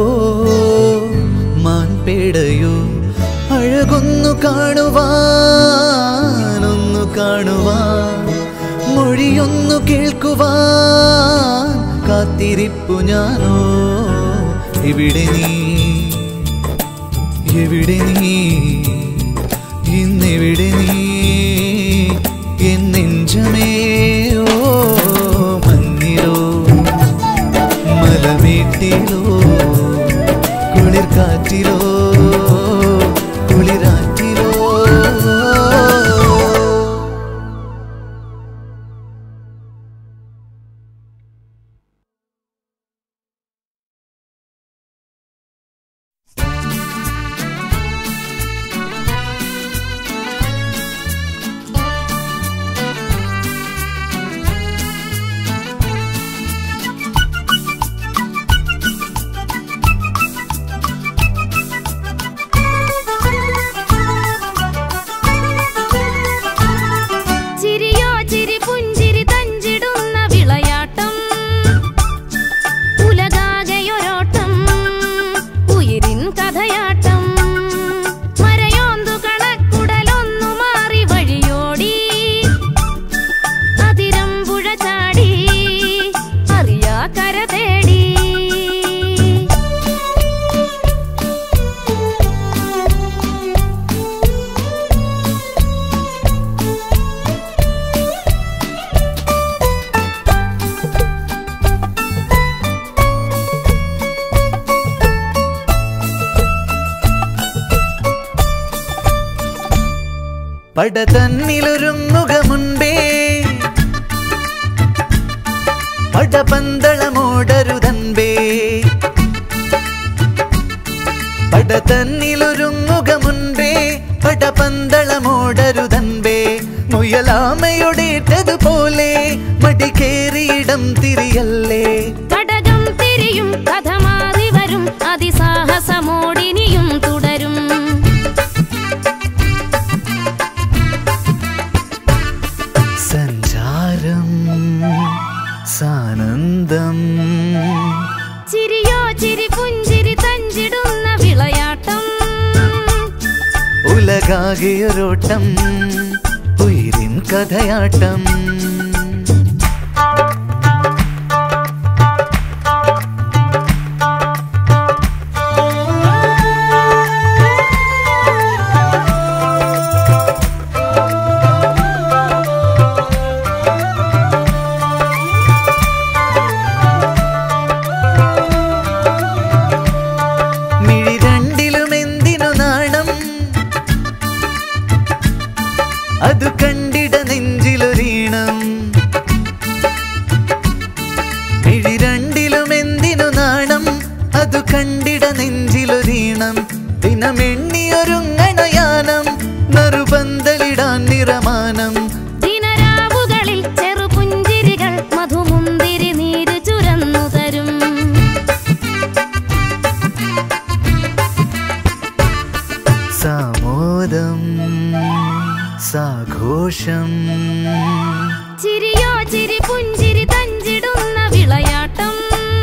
മാൻപേടയോ അഴകൊന്നു കാണുവാൻ ഒന്നു കാണുവാൻ മൊഴിയൊന്നു കേൾക്കുവാൻ കാത്തിരിപ്പു ഞാനോ എവിടെ നീ എവിടെ നീ ഇന്നെവിടെ നീ എൻ നെഞ്ചമേ ഓ മഞ്ഞിലോ മലമേട്ടിലോ കുളിർ കാറ്റിലോ കുളിരാറ്റിലോ പട തന്നിലൊരുങ്ങുക മുൻപേ പടപന്തളമോടരുതൻപേ പട തന്നിലൊരുങ്ങുക മുൻപേ പടപന്തളമോടരുതൻപേ മുയലാമയൊടേറ്റതുപോലെ മടികേറിയിടം തിരിയല്ലേ കടകം തിരിയും കഥ മാറി വരും അതിസാഹസമോടിനിയും തുടരും സഞ്ചാരം സാനന്ദം ചിരിയോ ചിരി പുഞ്ചിരി തഞ്ചിടുന്ന വിളയാട്ടം ഉലകാകെയൊരോട്ടം ഉയിരിൻ കഥയാട്ടം അതു കണ്ടിട നെഞ്ചിലൊരീണം മിഴി രണ്ടിലും എന്തിനു നാണം അതു കണ്ടിട നെഞ്ചിലൊരീണം ദിനമെണ്ണിയൊരുങ്ങണയാനം നറുപന്തലിടാൻ നിറമാനം ദിനരാവുകളിൽ ചെറുപുഞ്ചിരികൾ മധുമുന്തിരി നീര് ചുരന്നു തരും സാമോദം സാഘോഷം ചിരിയോ ചിരി പുഞ്ചിരി തഞ്ചിടുന്ന വിളയാട്ടം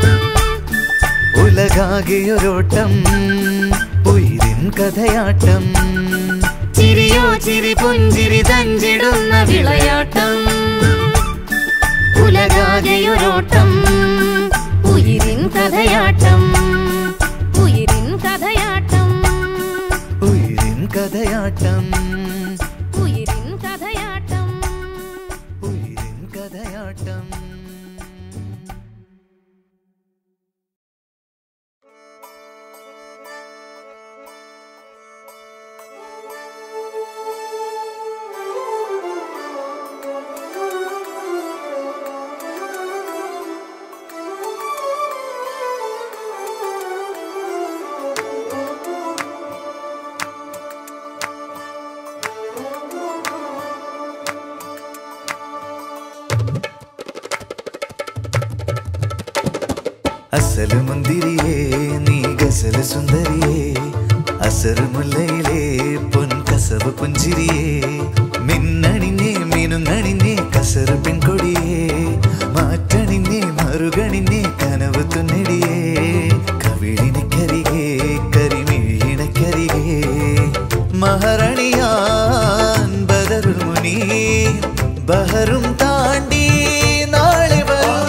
ഉലകാകെയൊരോട്ടം ഉയിരിൻ കഥയാട്ടം ചിരിയോ ചിരി പുഞ്ചിരി തഞ്ചിടുന്ന വിളയാട്ടം ഉലകാകെയൊരോട്ടം ഉയിരിൻ കഥയാട്ടം ഉയിരിൻ കഥയാട്ടം ഉയിരിൻ കഥയാട്ടം ഉയിരിൻ കഥയാട്ടം ഉയിരിൻ കഥയാട്ടം അസല് മുന്തിരിയേ നീ ഗസല് സുന്ദരിയേ അസറ് മുല്ലയിലേ പൊൻ കസവ് പുഞ്ചിരിയേ മിന്നണിഞ്ഞേ മിനുങ്ങണിഞ്ഞേ കസറ് പെൺകൊടിയേ മാറ്റണിഞ്ഞേ മറുകണിഞ്ഞേ കനവ് തുന്നടിയേ കവിളിനിക്കരികേ കരിമിഴിയിണക്കരികേ മഹരണിയാൻ ബദറുൽ മുനി ബഹറും താണ്ടി നാളെ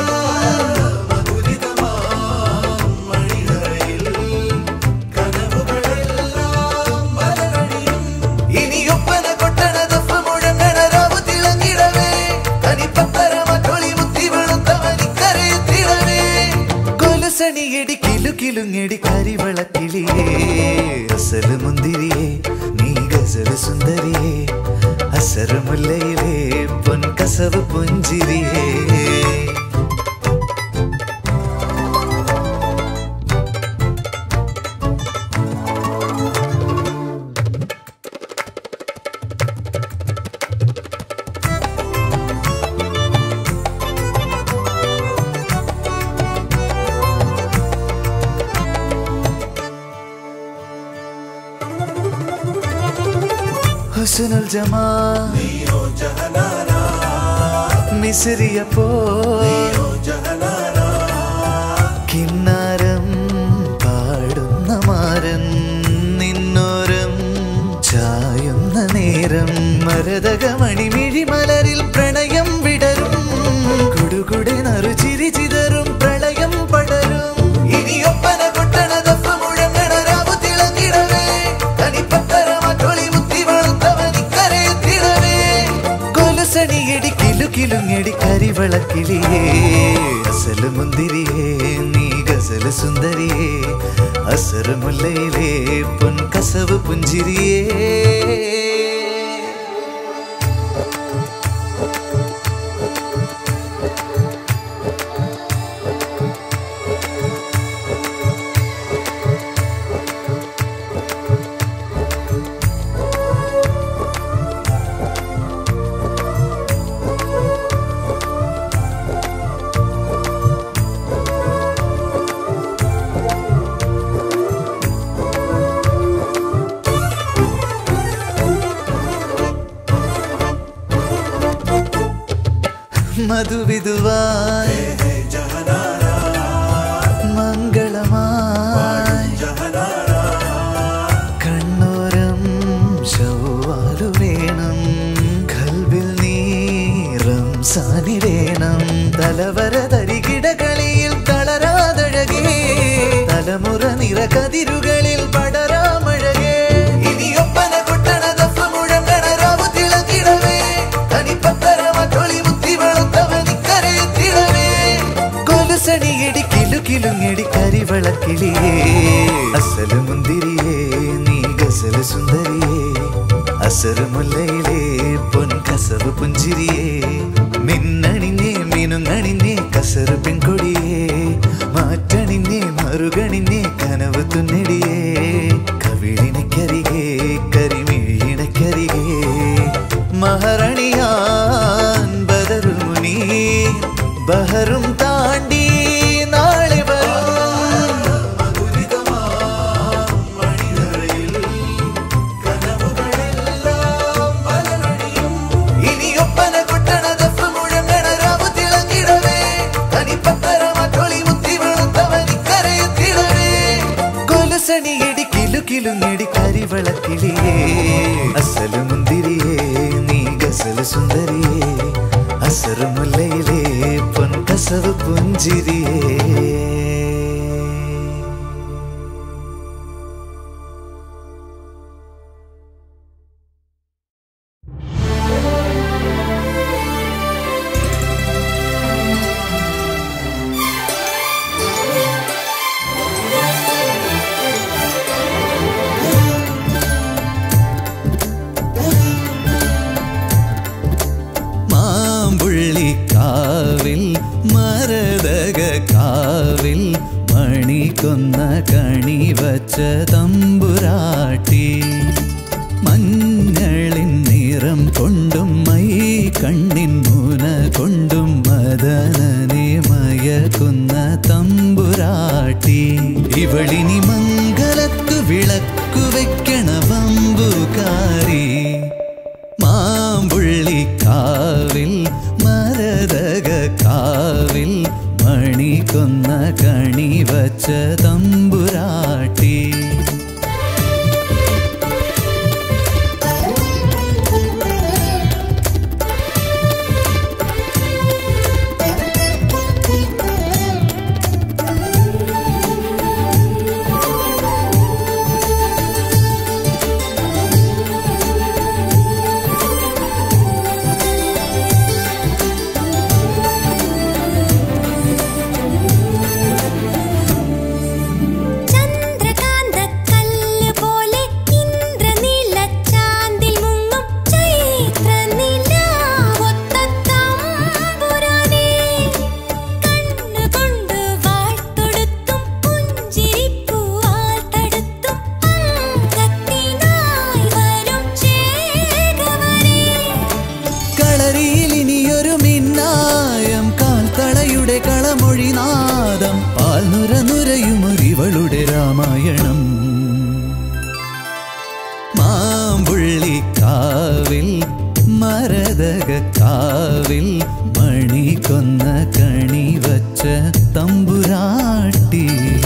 കിലുങ്ങിടി കരിവളക്കിളിയേ അസല് മുന്തിരിയേ നീ ഗസല് സുന്ദരിയേ അസറ് മുല്ലയിലേ പൊൻ കസവ് പുഞ്ചിരിയേ ഹുസ്നുൽ ജമാൽ മിസ്രിയപ്പോ കിന്നാരം പാടുന്ന മാരൻ നിന്നോരം ചായുന്ന നേരം മരതകമണിമിഴി മലരിൽ പ്രണയം വിടരും കുടുകുടെ നറു ചിരി ചിതറും പ്രളയം പടരും ഇനിയൊപ്പന കൊട്ടണ ദഫ മുഴങ്ങണ രാവു തിളങ്ങിടവേ കനിപ്പത്തരമൊളി മുത്തി വളർത്തവനിക്കരയത്തിടവേ കൊലുസണിയടി കിലു കിലുങ്ങടി കരിവളക്കിളിയേ അസല് മുന്തിരിയേ നീ ഗസല് സുന്ദരിയേ അസറ് മുല്ലയിലേ പൊൻ കസവ് പുഞ്ചിരിയേ മധുവിധുവായി മംഗളമായി കണ്ണോരം ശൗവാലു വേണം കൽവിൽ നീറം സാനി വേണം തലവര തരികിടകളിൽ തളരാതഴകേ തലമുറ നിറ കതിരുകളിൽ പടരാമഴകേ ഇനിയൊപ്പന കൊട്ടണ ദഫ് മുഴങ്ങണ രാവു തിളങ്ങിടവേ തനിപ്പത്തരമൊളി മുത്തി വെളുത്തവനിക്കരയെത്തിടവേ കൊലുസണിയടി കിലു കിലുങ്ങടി കരിവളക്കിളിയേ അസല് മുന്തിരിയേ നീ ഗസല് സുന്ദരിയേ അസറ് മുല്ലയിലേ പൊൻ കസവ് പുഞ്ചിരിയേ മിന്നണിഞ്ഞേ മിനുങ്ങണിഞ്ഞേ കസറ് പെൺകൊടിയേ മാറ്റണിഞ്ഞേ മറുകണിഞ്ഞേ കനവ് തുന്നടിയേ കവിളിനക്കരികേ കരിമിഴിയിണക്കരികേ മഹറണിയാൻ ബദറുമുനി ബഹറും താണ്ടി നാളെ ഇനിയൊപ്പന കൊട്ടണ ദഫ് മുഴങ്ങണ രാവു തിളങ്ങിടവേ തനിപ്പത്തരമൊളി മുത്തി വെളുത്തവനിക്കരയെത്തിടവേ കൊലുസണിയടി കിലു കിലുങ്ങടി കരിവളക്കിളിയേ അസല് മുന്തിരിയേ നീ ഗസല് സുന്ദരിയേ അസറ് മുല്ലയിലേ പൊൻ കസവ് പുഞ്ചിരിയേ കാവിൽ മരതക കാവിൽ മണി കൊന്ന കണി വച്ച തമ്പുരാട്ടി മഞ്ഞളിൻ നിറം കൊണ്ടും മൈ കണ്ണിൻ മുന കൊണ്ടും മദനനെ മയക്കുന്ന തമ്പുരാട്ടി ഇവളിനി മംഗലത്തു വിളക്കു വെക്കണ വമ്പുകാരി മാമ്പുള്ളിക്കാവിൽ മരതക കാവിൽ മണി കൊന്ന കണി വച്ച തമ്പുരാട്ടി കളമൊഴിനാദം പാൽനുര നുരയുമൊരിവളുടെ രാമായണം മാമ്പുള്ളിക്കാവിൽ മരതക കാവിൽ മണി കൊന്ന കണി വച്ച തമ്പുരാട്ടി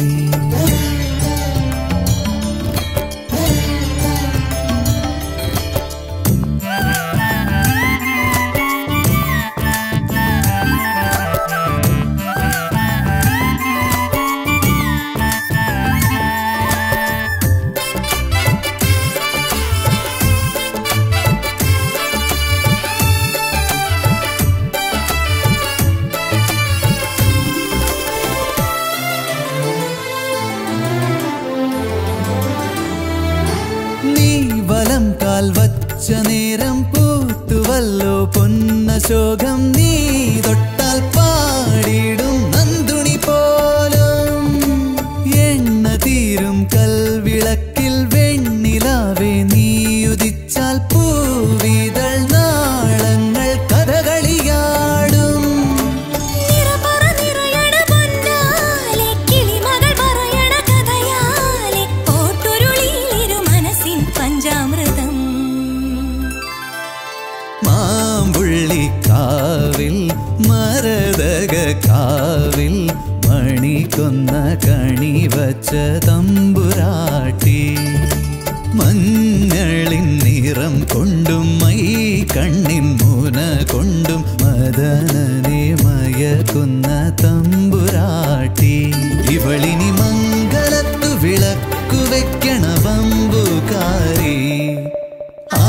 വച്ച നേരം പൂത്തുവല്ലോ പൊന്നശോകം നീ തൊട്ടാൽ പാടിടും നന്ദുണി പോലും എണ്ണ തീരും കൽവിളക്കിൽ വെണ്ണിലാവേ നീ ഉദിച്ചാൽ പൂവിതൾ നാളങ്ങൾ കഥകളിയാടും മാമ്പുള്ളിക്കാവിൽ വച്ച തമ്പുരാട്ടി മഞ്ഞളിൻ നിറം കൊണ്ടും മൈ കണ്ണിൻ മുന കൊണ്ടും മദനനെ മയക്കുന്ന തമ്പുരാട്ടി ഇവളിനി മംഗലത്തു വിളക്കു വെക്കണ ബമ്പുകാരി ആ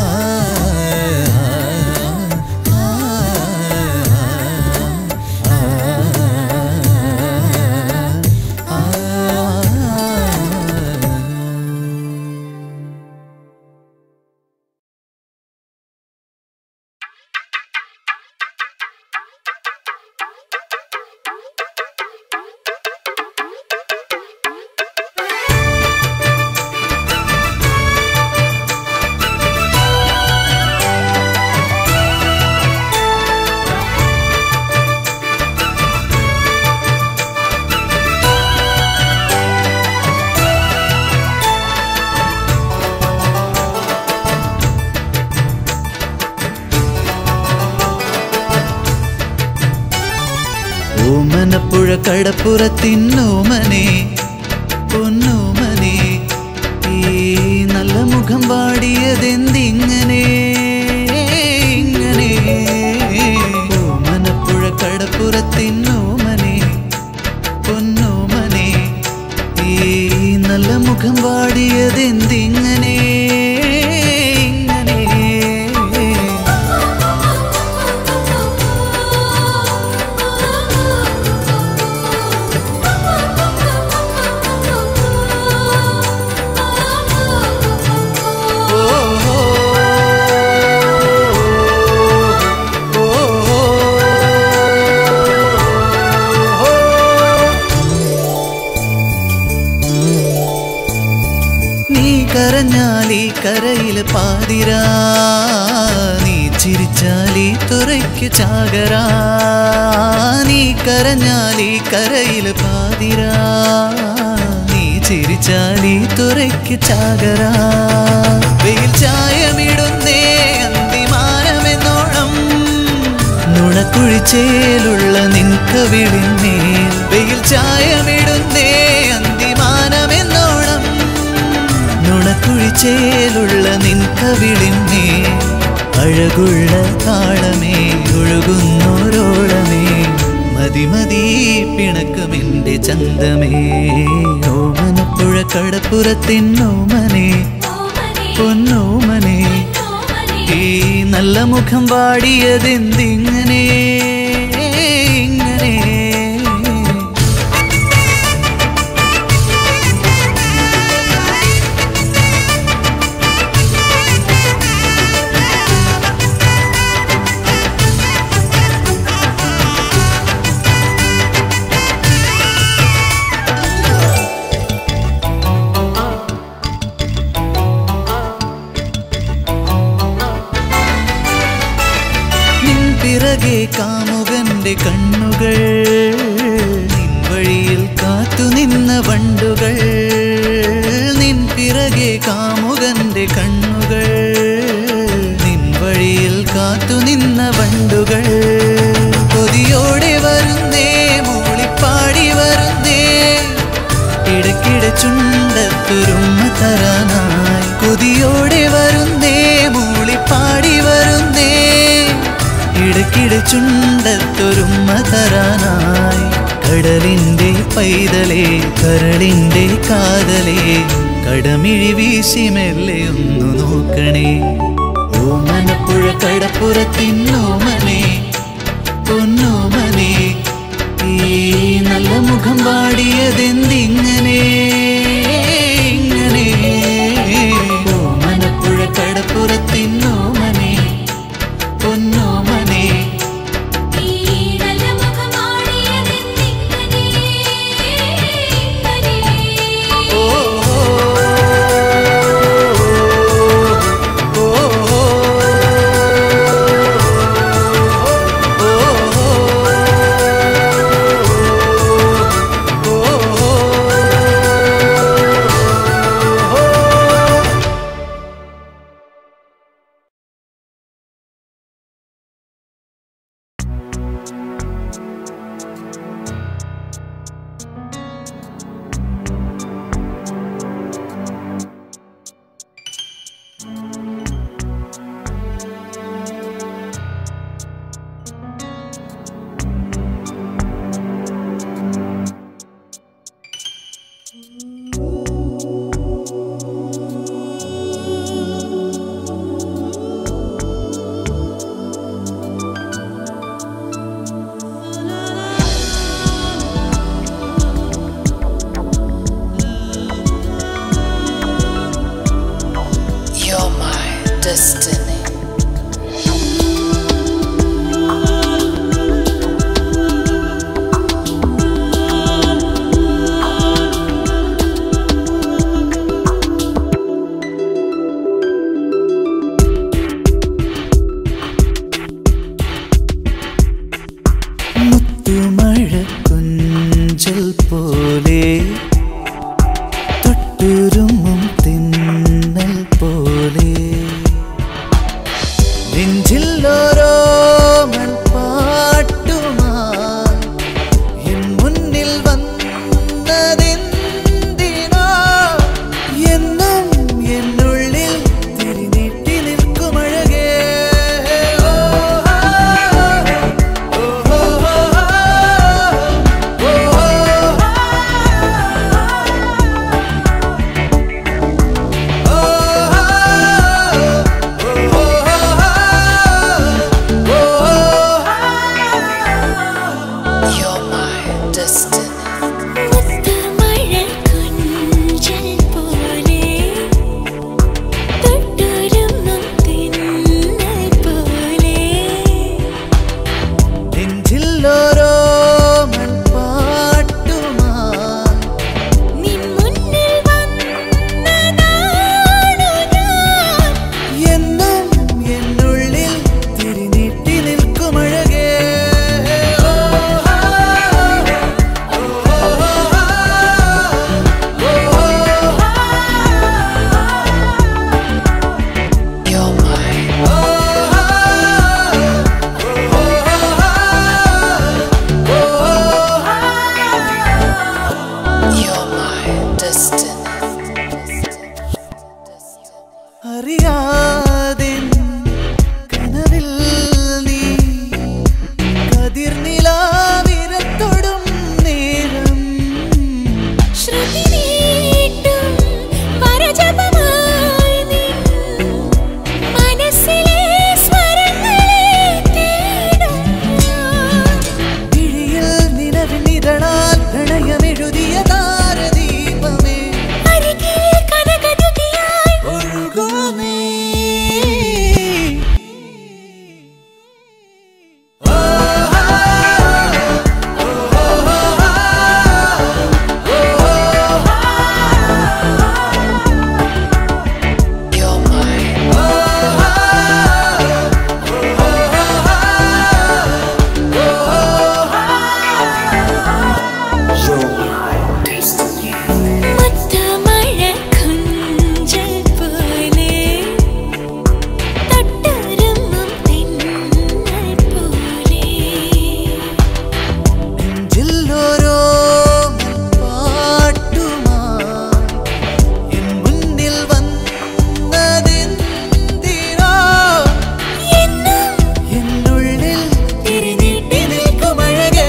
ഓമനപ്പുഴ കടപ്പുറത്തിന്നോമനെ പൊന്നോമനെ ഈ നല്ല മുഖം പാടിയതെന്തിങ്ങനെ ഇങ്ങനെ ഓമനപ്പുഴ കടപ്പുറത്തിന്നോമനെ പൊന്നോമനെ ഈ നല്ല മുഖം പാടിയതെന്തിങ്ങനെ കരഞ്ഞാലി കരയില് പാതിരാ നീ ചിരിച്ചാലി തുറയ്ക്ക് ചാകരാ നീ കരഞ്ഞാലി കരയില് പാതിരാ നീ ചിരിച്ചാലി തുറയ്ക്ക് ചാകരാ വെയിൽ ചായമിടുന്നേ അന്തിമാനമെന്നോണം നുണക്കുഴിച്ചേലുള്ള നിൻകവിളിന്മേൽ വെയിൽ ചായമിടുന്നേ അന്തിമാനമെന്നോണം നുണക്കുഴിച്ചേലുള്ള നിൻകവിളിന്മേ അഴകുള്ള താളമേ ഒഴുകുന്നോരോളമേ മതിമതി പിണക്കുമെന്റെ ചന്തമേ ഓമനപ്പുഴ കടപ്പുറത്തിന്നോമനെ പൊന്നോമനെ ഈ നല്ല മുഖം പാടിയതെന്തിങ്ങനെ ഇങ്ങനെ പിറകെ കാമുകന്റെ കണ്ണുകൾ നിൻ വഴിയിൽ കാത്തുനിന്ന വണ്ടുകൾ നിൻ പിറകെ കാമുകന്റെ കണ്ണുകൾ നിൻ വഴിയിൽ കാത്തുനിന്ന വണ്ടുകൾ കൊതിയോടെ വരുന്നേ മൂളിപ്പാടി വരുന്നേ ഇടയ്ക്കിടെ ചുണ്ടത്തുരുമ്മ തരാനായി കൊതിയോടെ വരുന്നേ മൂളിപ്പാടി വരുന്നേ ഇടയ്ക്കിടെ ചുണ്ടത്തൊരുമ്മ തരാനായി കടലിൻ്റെ പൈതലേ കരളിൻ്റെ കാതലേ കടമിഴി വീശി മെല്ലെ ഒന്നു നോക്കണേ ഓമനപ്പുഴ കടപ്പുറത്തിന്നോമനെ പൊന്നോമനെ ഈ നല്ല മുഖം പാടിയതെന്തിങ്ങനെ ഇങ്ങനെ ഓമനപ്പുഴ കടപ്പുറത്തിന്നോമനെ പൊന്നോമനെ oh Destiny. മുത്തുമഴ കുഞ്ചൽ പോലെ തൊട്ടുരുമ്മും തിന്നൽ പോലെ നെഞ്ചിൽ ഓരോ മൺപാട്ടുമായി എൻ മുന്നിൽ വന്നതെന്തിനോ എന്നും എന്നുള്ളിൽ തിരിനീട്ടി നിൽക്കുമഴകേ അറിയാതെ കനവിൽ നീ കതിർനിലാവിരത്തൊടും നേരം ശ്രുതി നീട്ടും വരജപമായി നിൻ മനസ്സിലെ സ്വരങ്ങളെ തേടും ഞാൻ. വിഴിയിൽ നിലവിനിതളാൽ പ്രണയമെഴുതിയ താരദീപമേ അരികിൽ കനകതുകിയായി ഒഴുകുമേ. മുത്തമഴ കുഞ്ചൽ പോലെ തൊട്ടുരുമ്മും തിന്നൽ പോലെ നെഞ്ചിൽ ഓരോ പാട്ടുമായി എൻ മുന്നിൽ വന്നതെന്തിനോ എന്നും എന്നുള്ളിൽ തിരിനീട്ടി നിൽക്കുമഴകേ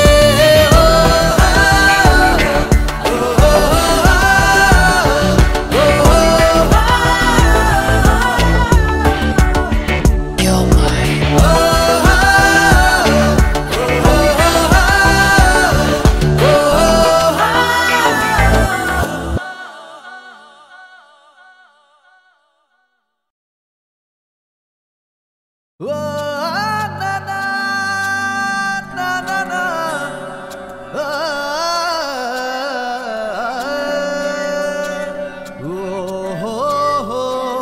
Oh, na na na na na. Oh, oh,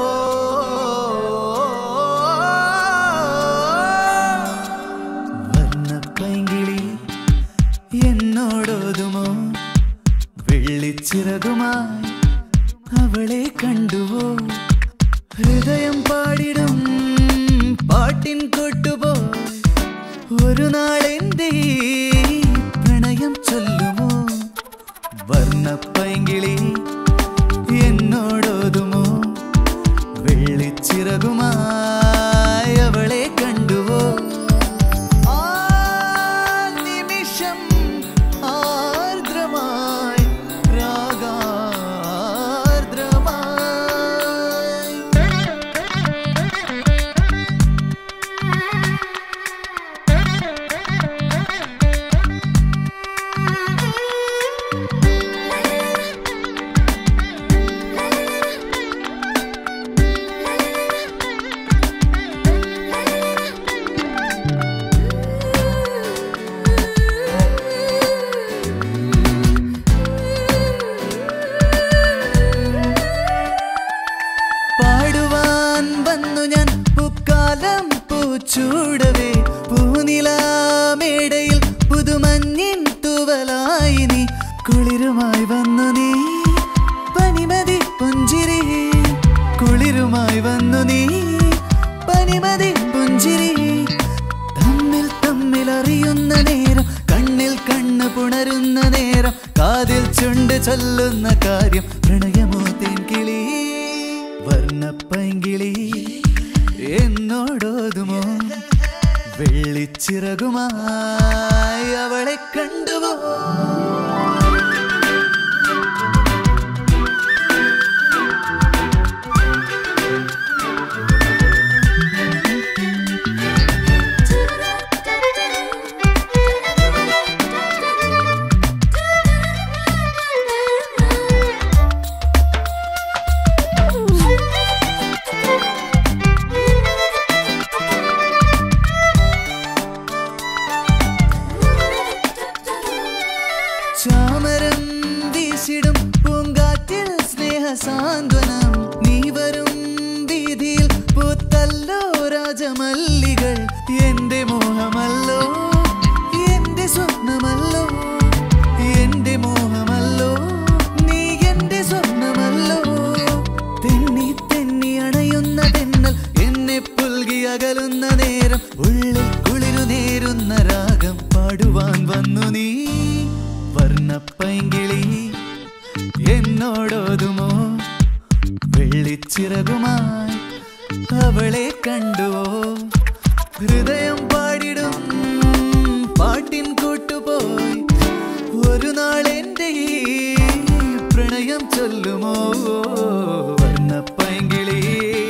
വർണ്ണപ്പൈങ്കിളി എന്നോടോതുമോ വെള്ളിച്ചിറകുമായി അവളെ കണ്ടുവോ ഹൃദയം പാടിടും പാട്ടിൻ കൊട്ടുപോയി ഒരു നാളെന്റെ പ്രണയം ചൊല്ലുമോ വർണ്ണപ്പൈങ്കിളി എന്നോടോതുമോ വെള്ളിച്ചിറകുമായി അവളെ കണ്ടുവോ ആ നിമിഷം ആർദ്രമായി രാ പൂച്ചൂടവേ പൂനിലാമേടയിൽ പുതുമഞ്ഞിൻ തൂവലായി നീ കുളിരുമായി വന്നു നീ പനിമതി പുഞ്ചിരി കുളിരുമായി വന്നു നീ പനിമതി പുഞ്ചിരി തമ്മിൽ തമ്മിൽ അറിയുന്ന നേരം കണ്ണിൽ കണ്ണ് പുണരുന്ന നേരം കാതിൽ ചുണ്ട് ചൊല്ലുന്ന കാര്യം പ്രണയമോ തേൻകിളി വർണ്ണപ്പൈങ്കിളി എന്നോടോതുമോ വെള്ളിച്ചിറകുമായി അവളെ കണ്ടുവോ ചാമരം വീശിടും പൂങ്കാറ്റിൽ സ്നേഹസാന്ത്വനം നീ വരും വീതിയിൽ പൂത്തല്ലോ രാജമല്ലികൾ എന്റെ മോഹമല്ലോ എന്റെ സ്വപ്നമല്ലോ എന്റെ മോഹമല്ലോ നീ എന്റെ സ്വപ്നമല്ലോ തെന്നി തെന്നി അണയുന്ന തെന്നൽ എന്നെ പുൽകി അകലുന്ന നേരം ഉള്ളിൽ കുളിരു നേരുന്ന രാഗം പാടുവാൻ വന്നു നീ വർണ്ണപ്പൈങ്കിളി എന്നോടോതുമോ വെള്ളിച്ചിറകുമായി അവളെ കണ്ടുവോ ഹൃദയം പാടിടും പാട്ടിൻ കൂട്ടുപോയി ഒരു നാൾ എൻ്റെ ഈ പ്രണയം ചൊല്ലുമോ വർണ്ണപ്പൈങ്കിളി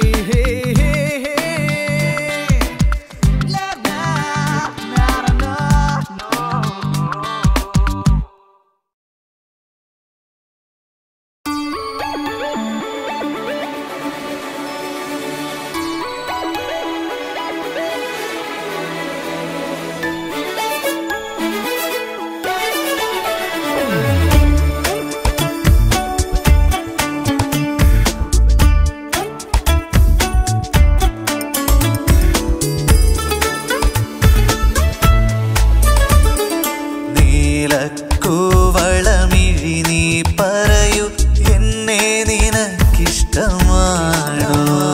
കൂവളമിഴി നീ പറയൂ എന്നെ നിനക്കിഷ്ടമാണോ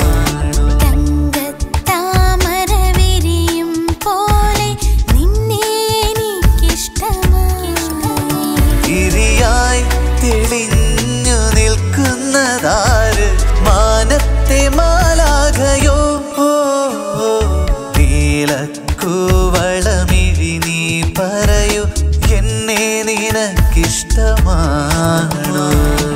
തങ്കത്താമര വിരിയും പോലെ നിന്നെ എനിക്കിഷ്ടമാണ് ഇരിയായി തെളിഞ്ഞു നിൽക്കുന്നതാര് മാനത്തെ മാലാഖയോ നീലക്കൂവളമിഴി നീ പറയൂ എന്നെ നിനക്കിഷ്ടമാണോ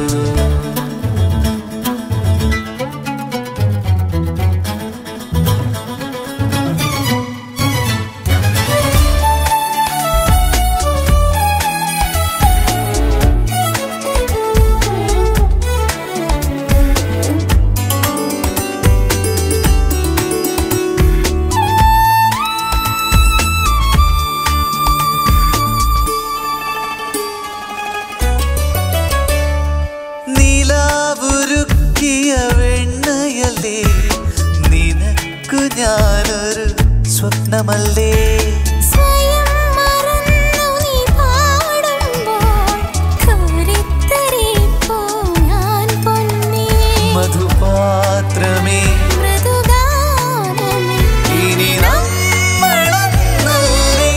വെണ്ണയല്ലേ നിനക്കു ഞാനൊരു സ്വപ്നമല്ലേ സ്വയം മറന്നു നീ പാടുമ്പോൾ കോരിത്തരിപ്പോ ഞാൻ പൊന്നേ മധുപാത്രമേ മൃദുഗാനമേ ഇനി നമ്മളൊന്നല്ലേ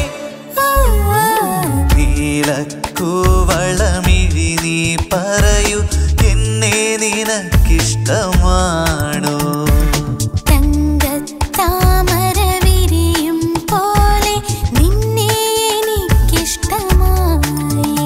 നീലക്കൂവളമിഴി നീ പറയൂ എന്നെ നിനക്കിഷ്ടമാണോ തങ്കത്താമര വിരിയും പോലെ നിന്നെ എനിക്കിഷ്ടമായി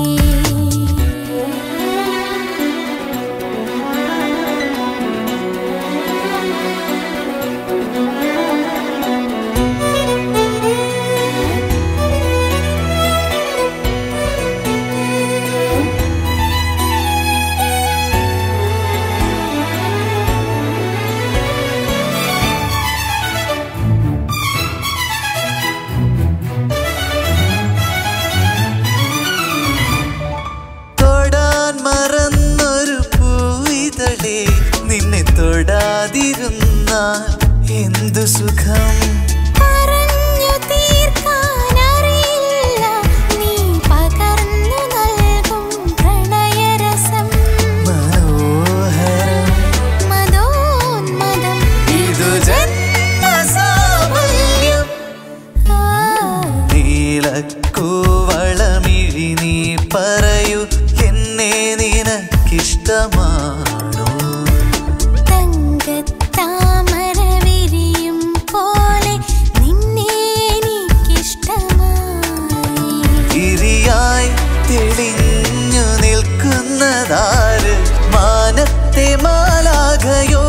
നിന്നെ തൊടാതിരുന്നാൽ എന്തു സുഖം നിനക്കിഷ്ടമാണോ? തങ്കത്താമര വിരിയും പോലെ നിന്നെ എനിക്കിഷ്ടമായി. തിരിയായി തെളിഞ്ഞു നിൽക്കുന്നതാര്? മാനത്തെ മാലാഖയോ?